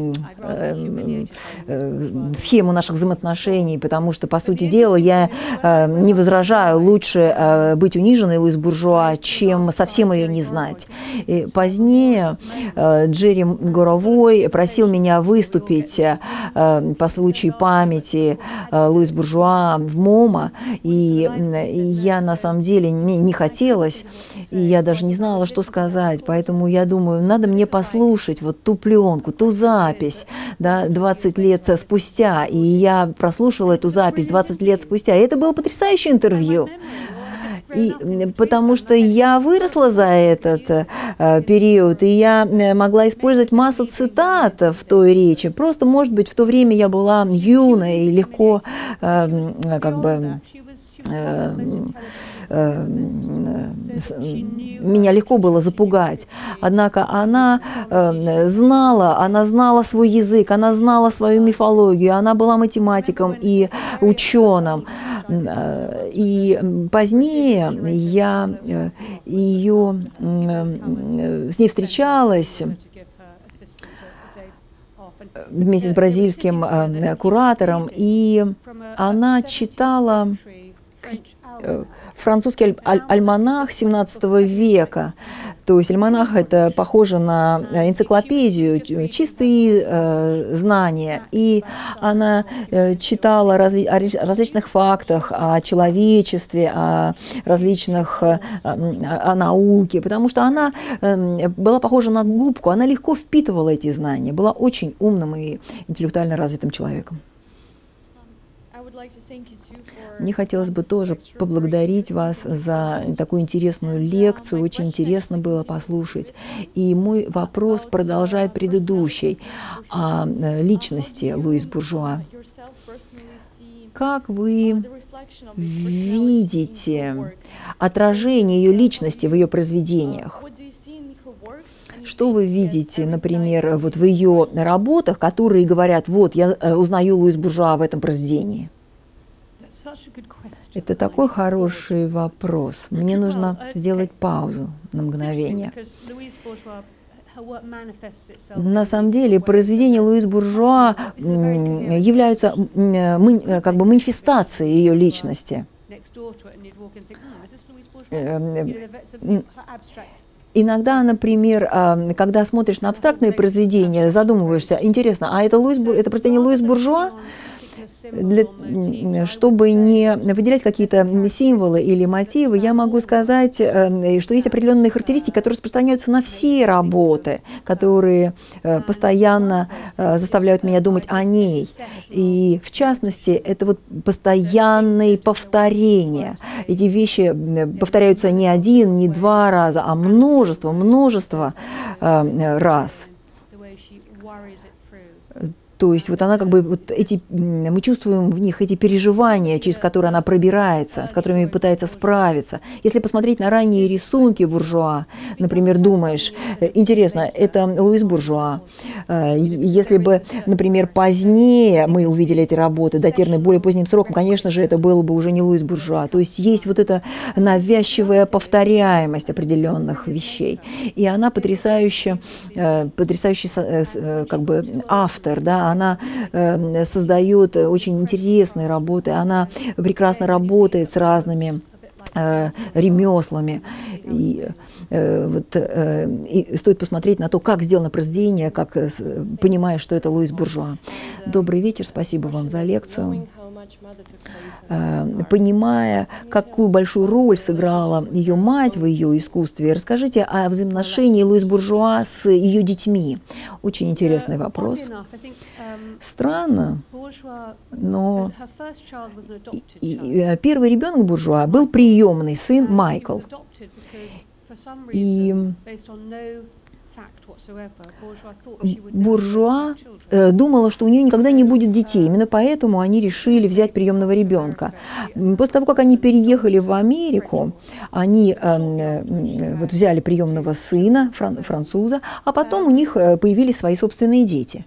схему наших взаимоотношений, потому что, по сути дела, я не возражаю, лучше быть униженной Луис Буржуа, чем совсем ее не знать. И позднее Джерри Горовой просил меня выступить по случаю памяти Луис Буржуа в МОМА, и я на самом деле не хотелось, и я даже не знала, что сказать, поэтому я думаю, надо мне послушать вот ту пленку, ту запись, да, 20 лет спустя, и я прослушала эту запись 20 лет спустя, и это было потрясающее интервью. И, потому что я выросла за этот период, и я могла использовать массу цитат в той речи. Просто, может быть, в то время я была юной и легко как бы меня легко было запугать. Однако она знала свой язык, она знала свою мифологию, она была математиком и ученым. И позднее я с ней встречалась вместе с бразильским куратором, и она читала французский альманах XVII века. То есть альманах – это похоже на энциклопедию, чистые знания. И она читала о различных фактах, о человечестве, о различных, о науке, потому что она была похожа на губку, она легко впитывала эти знания, была очень умным и интеллектуально развитым человеком. Мне хотелось бы тоже поблагодарить вас за такую интересную лекцию, очень интересно было послушать. И мой вопрос продолжает предыдущий о личности Луис Буржуа. Как вы видите отражение ее личности в ее произведениях? Что вы видите, например, вот в ее работах, которые говорят, вот, я узнаю Луис Буржуа в этом произведении? Это такой хороший вопрос. Мне нужно сделать паузу на мгновение. На самом деле, произведения Луис Буржуа являются как бы манифестацией ее личности. Иногда, например, когда смотришь на абстрактные произведения, задумываешься, интересно, а это произведение Луис Буржуа? Чтобы не выделять какие-то символы или мотивы, я могу сказать, что есть определенные характеристики, которые распространяются на все работы, которые постоянно заставляют меня думать о ней. И в частности, это вот постоянные повторения. Эти вещи повторяются не один, не два раза, а множество раз. То есть вот она как бы, вот мы чувствуем в них эти переживания, через которые она пробирается, с которыми пытается справиться. Если посмотреть на ранние рисунки Буржуа, например, думаешь, интересно, это Луис Буржуа. Если бы, например, позднее мы увидели эти работы, датированные более поздним сроком, конечно же, это было бы уже не Луис Буржуа. То есть есть вот эта навязчивая повторяемость определенных вещей. И она потрясающий как бы автор, да, она создает очень интересные работы, она прекрасно работает с разными ремеслами. И стоит посмотреть на то, как сделано произведение, как понимаешь, что это Луис Буржуа. Добрый вечер, спасибо вам за лекцию. Понимая, какую большую роль сыграла ее мать в ее искусстве, расскажите о взаимоотношении Луис Буржуа с ее детьми. Очень интересный вопрос. Странно, но первый ребенок буржуа был приемный сын Майкл. И буржуа думала, что у нее никогда не будет детей. Именно поэтому они решили взять приемного ребенка. После того, как они переехали в Америку, они вот взяли приемного сына, француза, а потом у них появились свои собственные дети.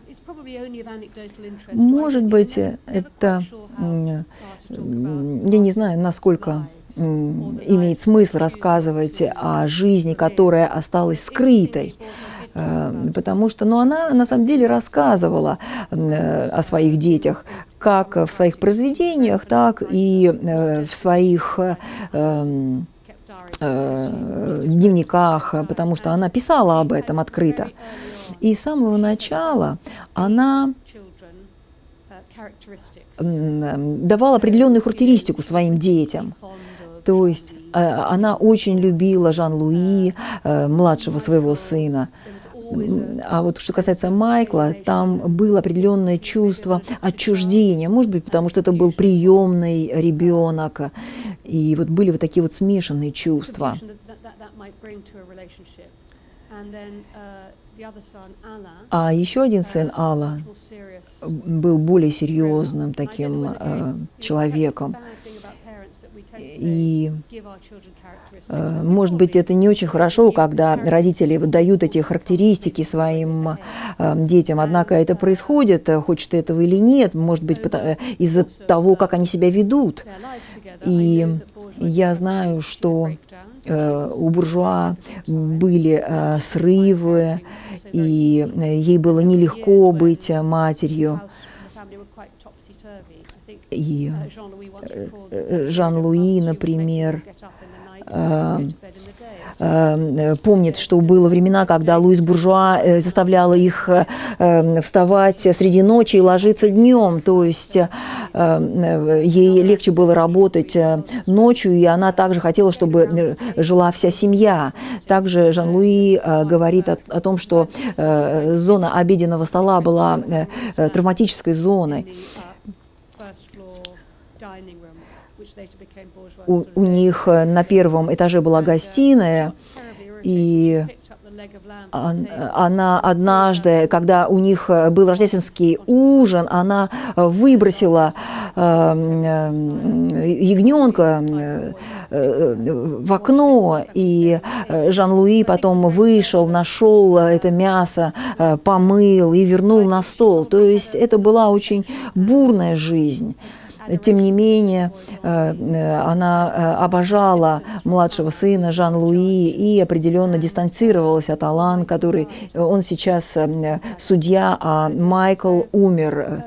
Может быть, это, я не знаю, насколько имеет смысл рассказывать о жизни, которая осталась скрытой, потому что она на самом деле рассказывала о своих детях как в своих произведениях, так и в своих дневниках, потому что она писала об этом открыто. И с самого начала она давала определенную характеристику своим детям. То есть она очень любила Жан-Луи, младшего своего сына. А вот что касается Майкла, там было определенное чувство отчуждения, может быть, потому что это был приемный ребенок, и вот были вот такие вот смешанные чувства. А еще один сын, Алла, был более серьезным таким человеком. И, может быть, это не очень хорошо, когда родители дают эти характеристики своим детям, однако это происходит, хочешь ты этого или нет, может быть, из-за того, как они себя ведут. И я знаю, что у буржуа были срывы, и ей было нелегко быть матерью. И Жан-Луи, например, помнит, что было времена, когда Луис Буржуа заставляла их вставать среди ночи и ложиться днем. То есть ей легче было работать ночью, и она также хотела, чтобы жила вся семья. Также Жан-Луи говорит о том, что зона обеденного стола была травматической зоной. У них на первом этаже была гостиная, и она однажды, когда у них был рождественский ужин, она выбросила ягненка в окно, и Жан-Луи потом вышел, нашел это мясо, помыл и вернул на стол. То есть это была очень бурная жизнь. Тем не менее, она обожала младшего сына Жан-Луи и определенно дистанцировалась от Алан, который, он сейчас судья, а Майкл умер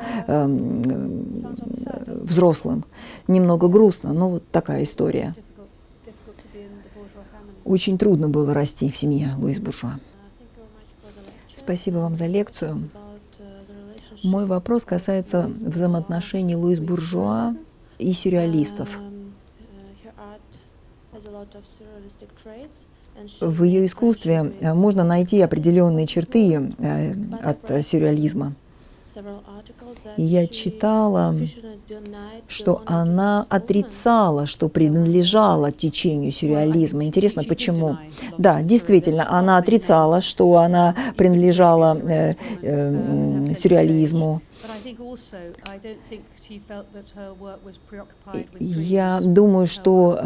взрослым. Немного грустно, но вот такая история. Очень трудно было расти в семье Луис Буржуа. Спасибо вам за лекцию. Мой вопрос касается взаимоотношений Луис Буржуа и сюрреалистов. В ее искусстве можно найти определенные черты от сюрреализма. И я читала, что она отрицала, что принадлежала течению сюрреализма. Интересно, почему? Да, действительно, она отрицала, что она принадлежала сюрреализму. Я думаю, что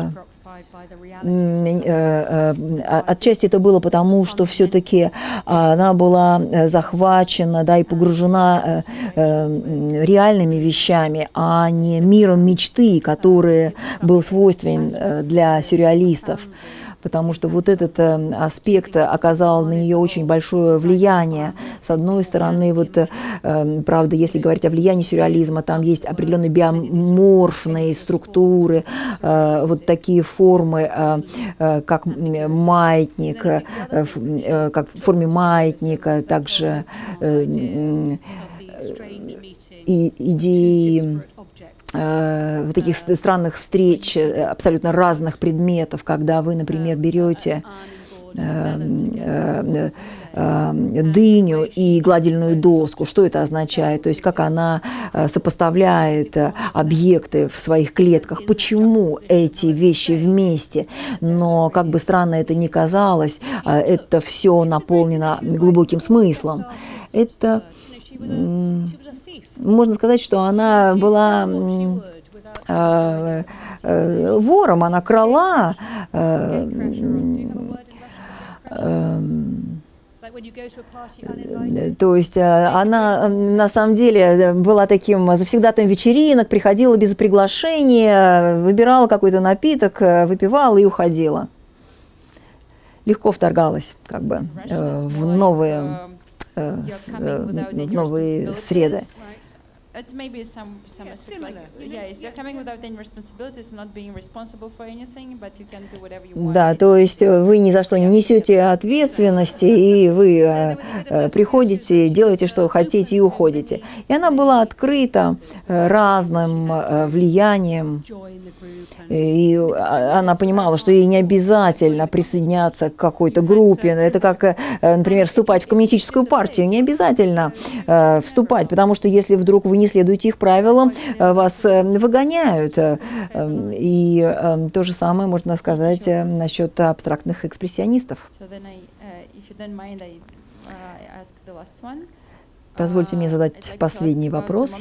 отчасти это было потому, что все-таки она была захвачена, да, и погружена реальными вещами, а не миром мечты, который был свойственен для сюрреалистов. Потому что вот этот аспект оказал на нее очень большое влияние. С одной стороны, вот, правда, если говорить о влиянии сюрреализма, там есть определенные биоморфные структуры, вот такие формы, как маятник, как в форме маятника, также и идеи вот таких странных встреч абсолютно разных предметов, когда вы, например, берете дыню и гладильную доску. Что это означает? То есть как она сопоставляет объекты в своих клетках, почему эти вещи вместе. Но как бы странно это ни казалось, это все наполнено глубоким смыслом. Это, можно сказать, что она была вором, она крала. То есть она на самом деле была таким завсегдатаем вечеринок, приходила без приглашения, выбирала какой-то напиток, выпивала и уходила. Легко вторгалась как бы в новые среды. It's maybe some aspect like, you're coming without any responsibilities, not being responsible for anything, but you can do whatever you want. Да, то есть вы ни за что не несете ответственности, и вы приходите, делаете, что хотите, и уходите. И она была открыта разным влиянием, и она понимала, что ей не обязательно присоединяться к какой-то группе. Это как, например, вступать в коммунистическую партию. Не обязательно вступать, потому что если вдруг вы не следуете их правилам, вас выгоняют. И то же самое можно сказать насчет абстрактных экспрессионистов. Позвольте мне задать последний вопрос.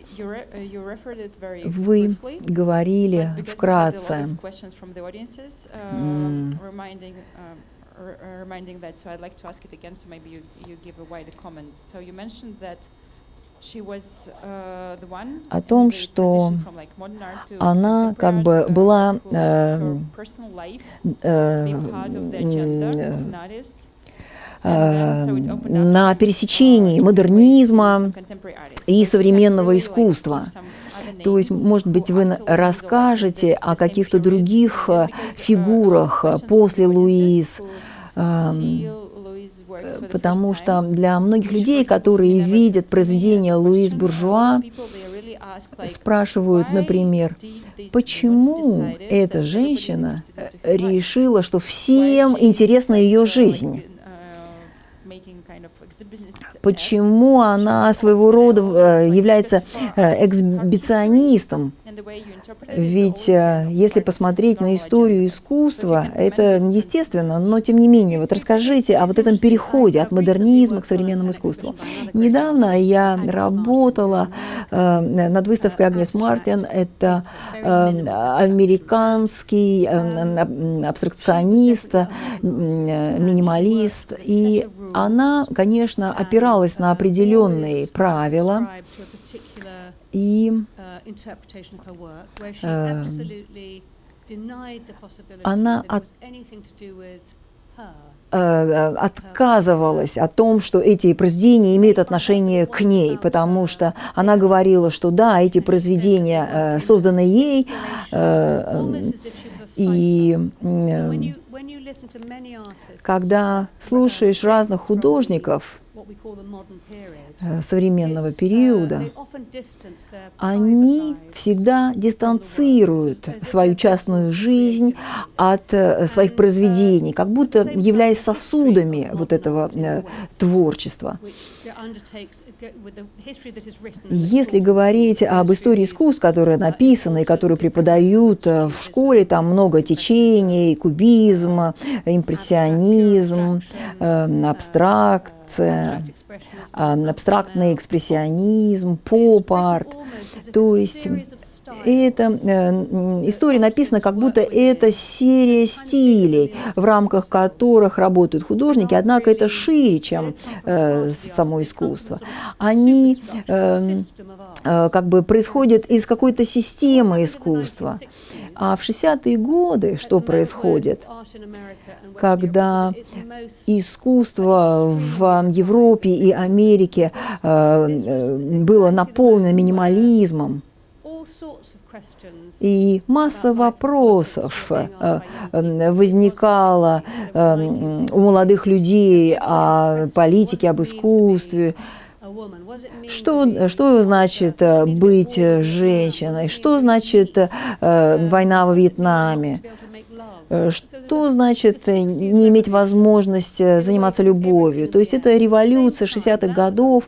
Вы говорили вкратце, о том, что она как бы была на пересечении модернизма и современного искусства. То есть, может быть, вы расскажете о каких-то других фигурах после Луиз, потому что для многих людей, которые видят произведения Луиз Буржуа, спрашивают, например, почему эта женщина решила, что всем интересна ее жизнь? Почему она своего рода является эксгибиционистом? Ведь если посмотреть на историю искусства, это естественно, но тем не менее, вот расскажите о вот этом переходе от модернизма к современному искусству. Недавно я работала над выставкой Агнес Мартин, это американский абстракционист, минималист, и она, конечно, опиралась на определенные правила, и она отказывалась о том, что эти произведения имеют отношение к ней, потому что она говорила, что да, эти произведения созданы ей, и когда слушаешь разных художников современного периода, они всегда дистанцируют свою частную жизнь от своих произведений, как будто являясь сосудами вот этого творчества. Если говорить об истории искусств, которая написана и которую преподают в школе, там много течений, кубизм, импрессионизм, абстрактный экспрессионизм, поп-арт. То есть эта история написана, как будто это серия стилей, в рамках которых работают художники, однако это шире, чем само искусство. Они как бы происходят из какой-то системы искусства. А в 60-е годы что происходит? Когда искусство в Европе и Америке было наполнено минимализмом, и масса вопросов возникала у молодых людей о политике, об искусстве. Что значит быть женщиной? Что значит война во Вьетнаме? Что значит не иметь возможность заниматься любовью? То есть это революция 60-х годов,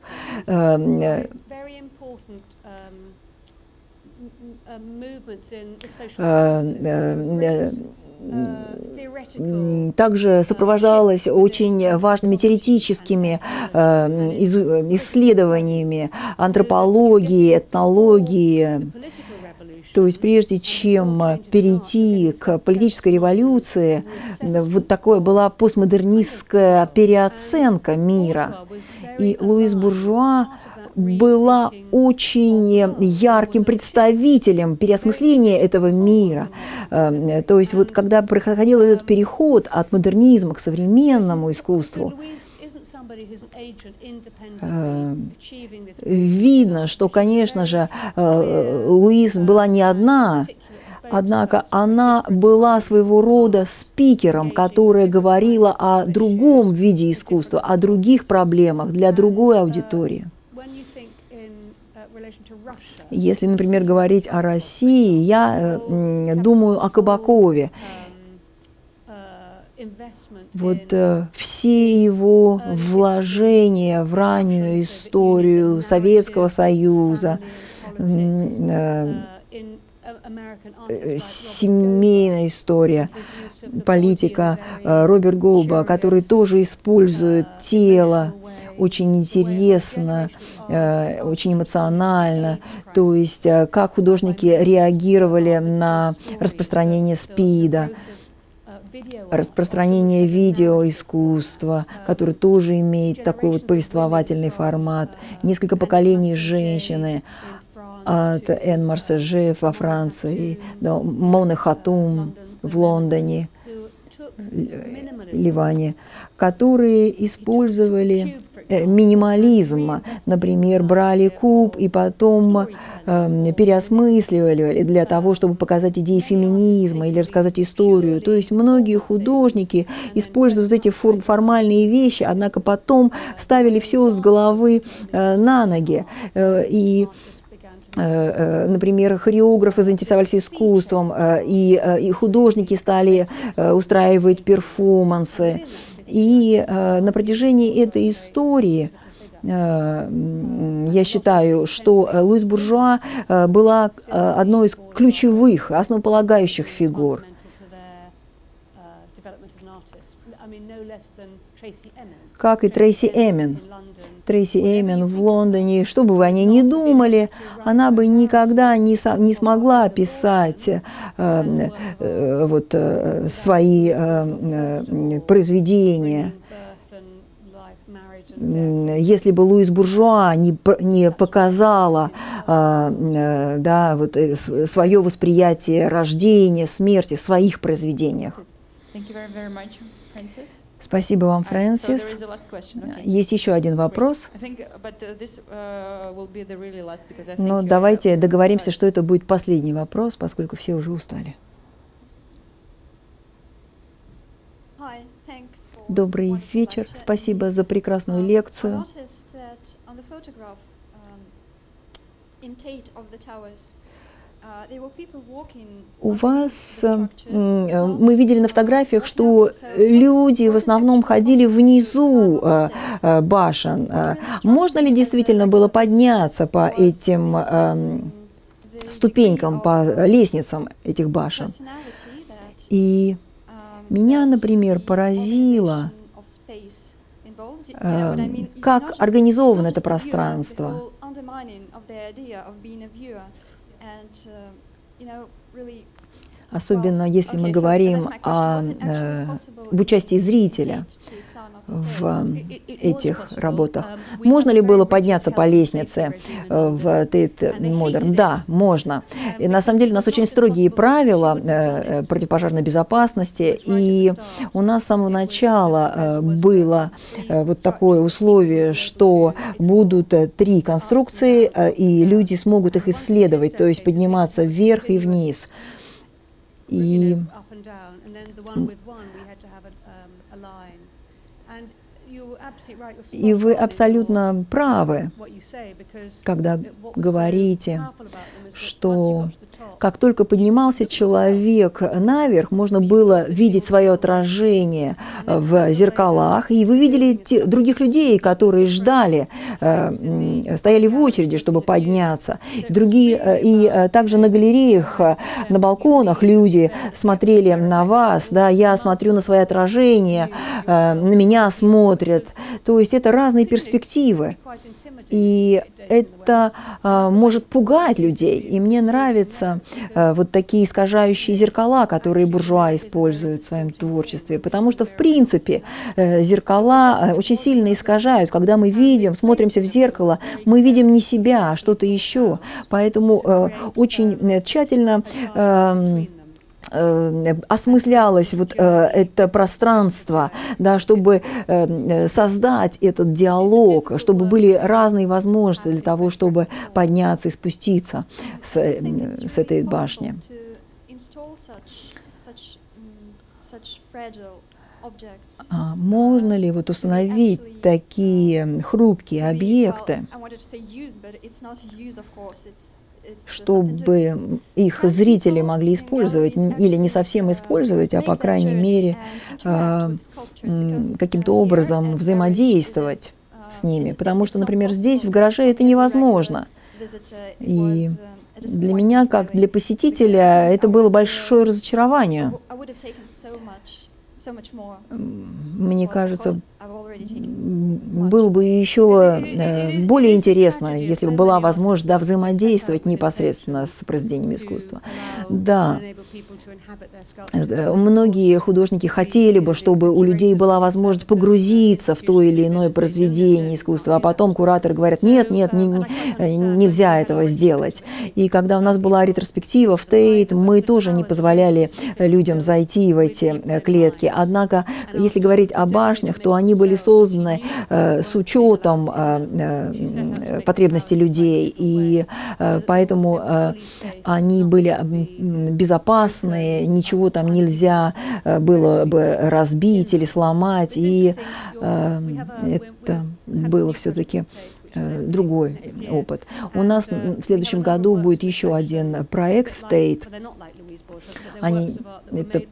также сопровождалась очень важными теоретическими исследованиями антропологии, этнологии. То есть прежде чем перейти к политической революции, вот такое была постмодернистская переоценка мира. И Луис Буржуа была очень ярким представителем переосмысления этого мира. То есть вот когда проходил этот переход от модернизма к современному искусству, видно, что, конечно же, Луис была не одна, однако она была своего рода спикером, которая говорила о другом виде искусства, о других проблемах для другой аудитории. Если, например, говорить о России, я думаю о Кабакове. Вот все его вложения в раннюю историю Советского Союза, семейная история, политика Роберт Голба, который тоже использует тело очень интересно, очень эмоционально, то есть как художники реагировали на распространение СПИДа, распространение видеоискусства, который тоже имеет такой вот повествовательный формат, несколько поколений женщины, от Энн Марсаже во Франции, до Моны Хатум в Лондоне, Ливане, которые использовали минимализм, например, брали куб и потом переосмысливали для того, чтобы показать идеи феминизма или рассказать историю. То есть многие художники используют эти формальные вещи, однако потом ставили все с головы на ноги. И например, хореографы заинтересовались искусством, и художники стали устраивать перформансы. И на протяжении этой истории я считаю, что Луис Буржуа была одной из ключевых, основополагающих фигур. Как и Трейси Эмин. Трейси Эмин в Лондоне, что бы вы о ней ни думали, она бы никогда не смогла писать свои произведения, если бы Луис Буржуа не показала свое восприятие рождения, смерти в своих произведениях. Спасибо вам, Фрэнсис. Есть еще один вопрос. Но давайте договоримся, что это будет последний вопрос, поскольку все уже устали. Добрый вечер. Спасибо за прекрасную лекцию. У вас, мы видели на фотографиях, что люди в основном ходили внизу башен. Можно ли действительно было подняться по этим ступенькам, по лестницам этих башен? И меня, например, поразило, как организовано это пространство. Особенно если мы говорим об участии зрителя в этих работах. Можно ли было подняться по лестнице в Tate Modern? Да, можно. И на самом деле у нас очень строгие правила противопожарной безопасности, и у нас с самого начала было вот такое условие, что будут 3 конструкции, и люди смогут их исследовать, то есть подниматься вверх и вниз. И И вы абсолютно правы, когда говорите, что как только поднимался человек наверх, можно было видеть свое отражение в зеркалах, и вы видели других людей, которые ждали, стояли в очереди, чтобы подняться. Другие, и также на галереях, на балконах люди смотрели на вас, да, я смотрю на свои отражения, на меня смотрят. То есть это разные перспективы, и это может пугать людей. И мне нравятся вот такие искажающие зеркала, которые буржуа используют в своем творчестве, потому что, в принципе, зеркала очень сильно искажают. Когда мы видим, смотримся в зеркало, мы видим не себя, а что-то еще. Поэтому очень тщательно осмыслялось вот это пространство, да, чтобы создать этот диалог, чтобы были разные возможности для того, чтобы подняться и спуститься с этой башни. Можно ли вот установить такие хрупкие объекты, чтобы их зрители могли использовать, или не совсем использовать, а по крайней мере каким-то образом взаимодействовать с ними? Потому что, например, здесь, в гараже, это невозможно. И для меня, как для посетителя, это было большое разочарование. Мне кажется, было бы еще более интересно, если бы была возможность, да, взаимодействовать непосредственно с произведениями искусства. Да, многие художники хотели бы, чтобы у людей была возможность погрузиться в то или иное произведение искусства, а потом кураторы говорят, нет, нельзя этого сделать. И когда у нас была ретроспектива в Тейт, мы тоже не позволяли людям зайти в эти клетки. Однако, если говорить о башнях, то они были созданы с учетом потребностей людей, и поэтому они были безопасные, ничего там нельзя было бы разбить или сломать, и это было все-таки другой опыт. У нас в следующем году будет еще один проект в Тейт. Это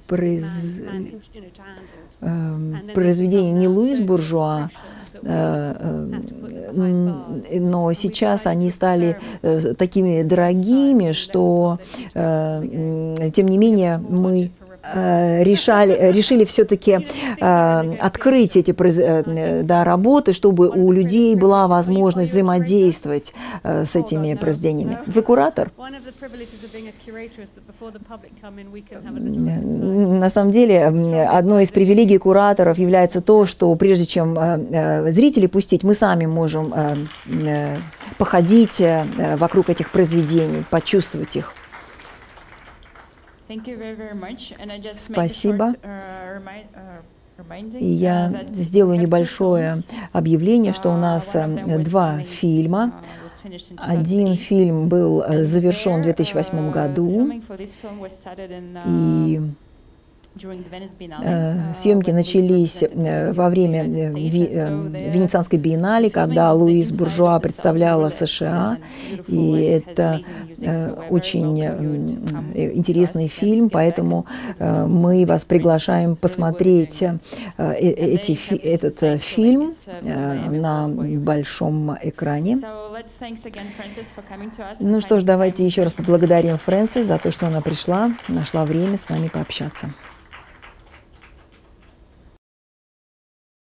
произведение не Луис Буржуа, но сейчас они стали такими дорогими, что, тем не менее, мы решили все-таки открыть эти работы, чтобы у людей была возможность взаимодействовать с этими произведениями. Вы куратор? На самом деле, одной из привилегий кураторов является то, что прежде чем зрителей пустить, мы сами можем походить вокруг этих произведений, почувствовать их. Спасибо. И я сделаю небольшое объявление, что у нас два фильма. Один фильм был завершен в 2008 году, и съемки начались во время Венецианской биеннале, когда Луис Буржуа представляла США, и это очень интересный фильм, поэтому мы вас приглашаем посмотреть этот фильм на большом экране. Ну что ж, давайте еще раз поблагодарим Фрэнсис за то, что она пришла, нашла время с нами пообщаться.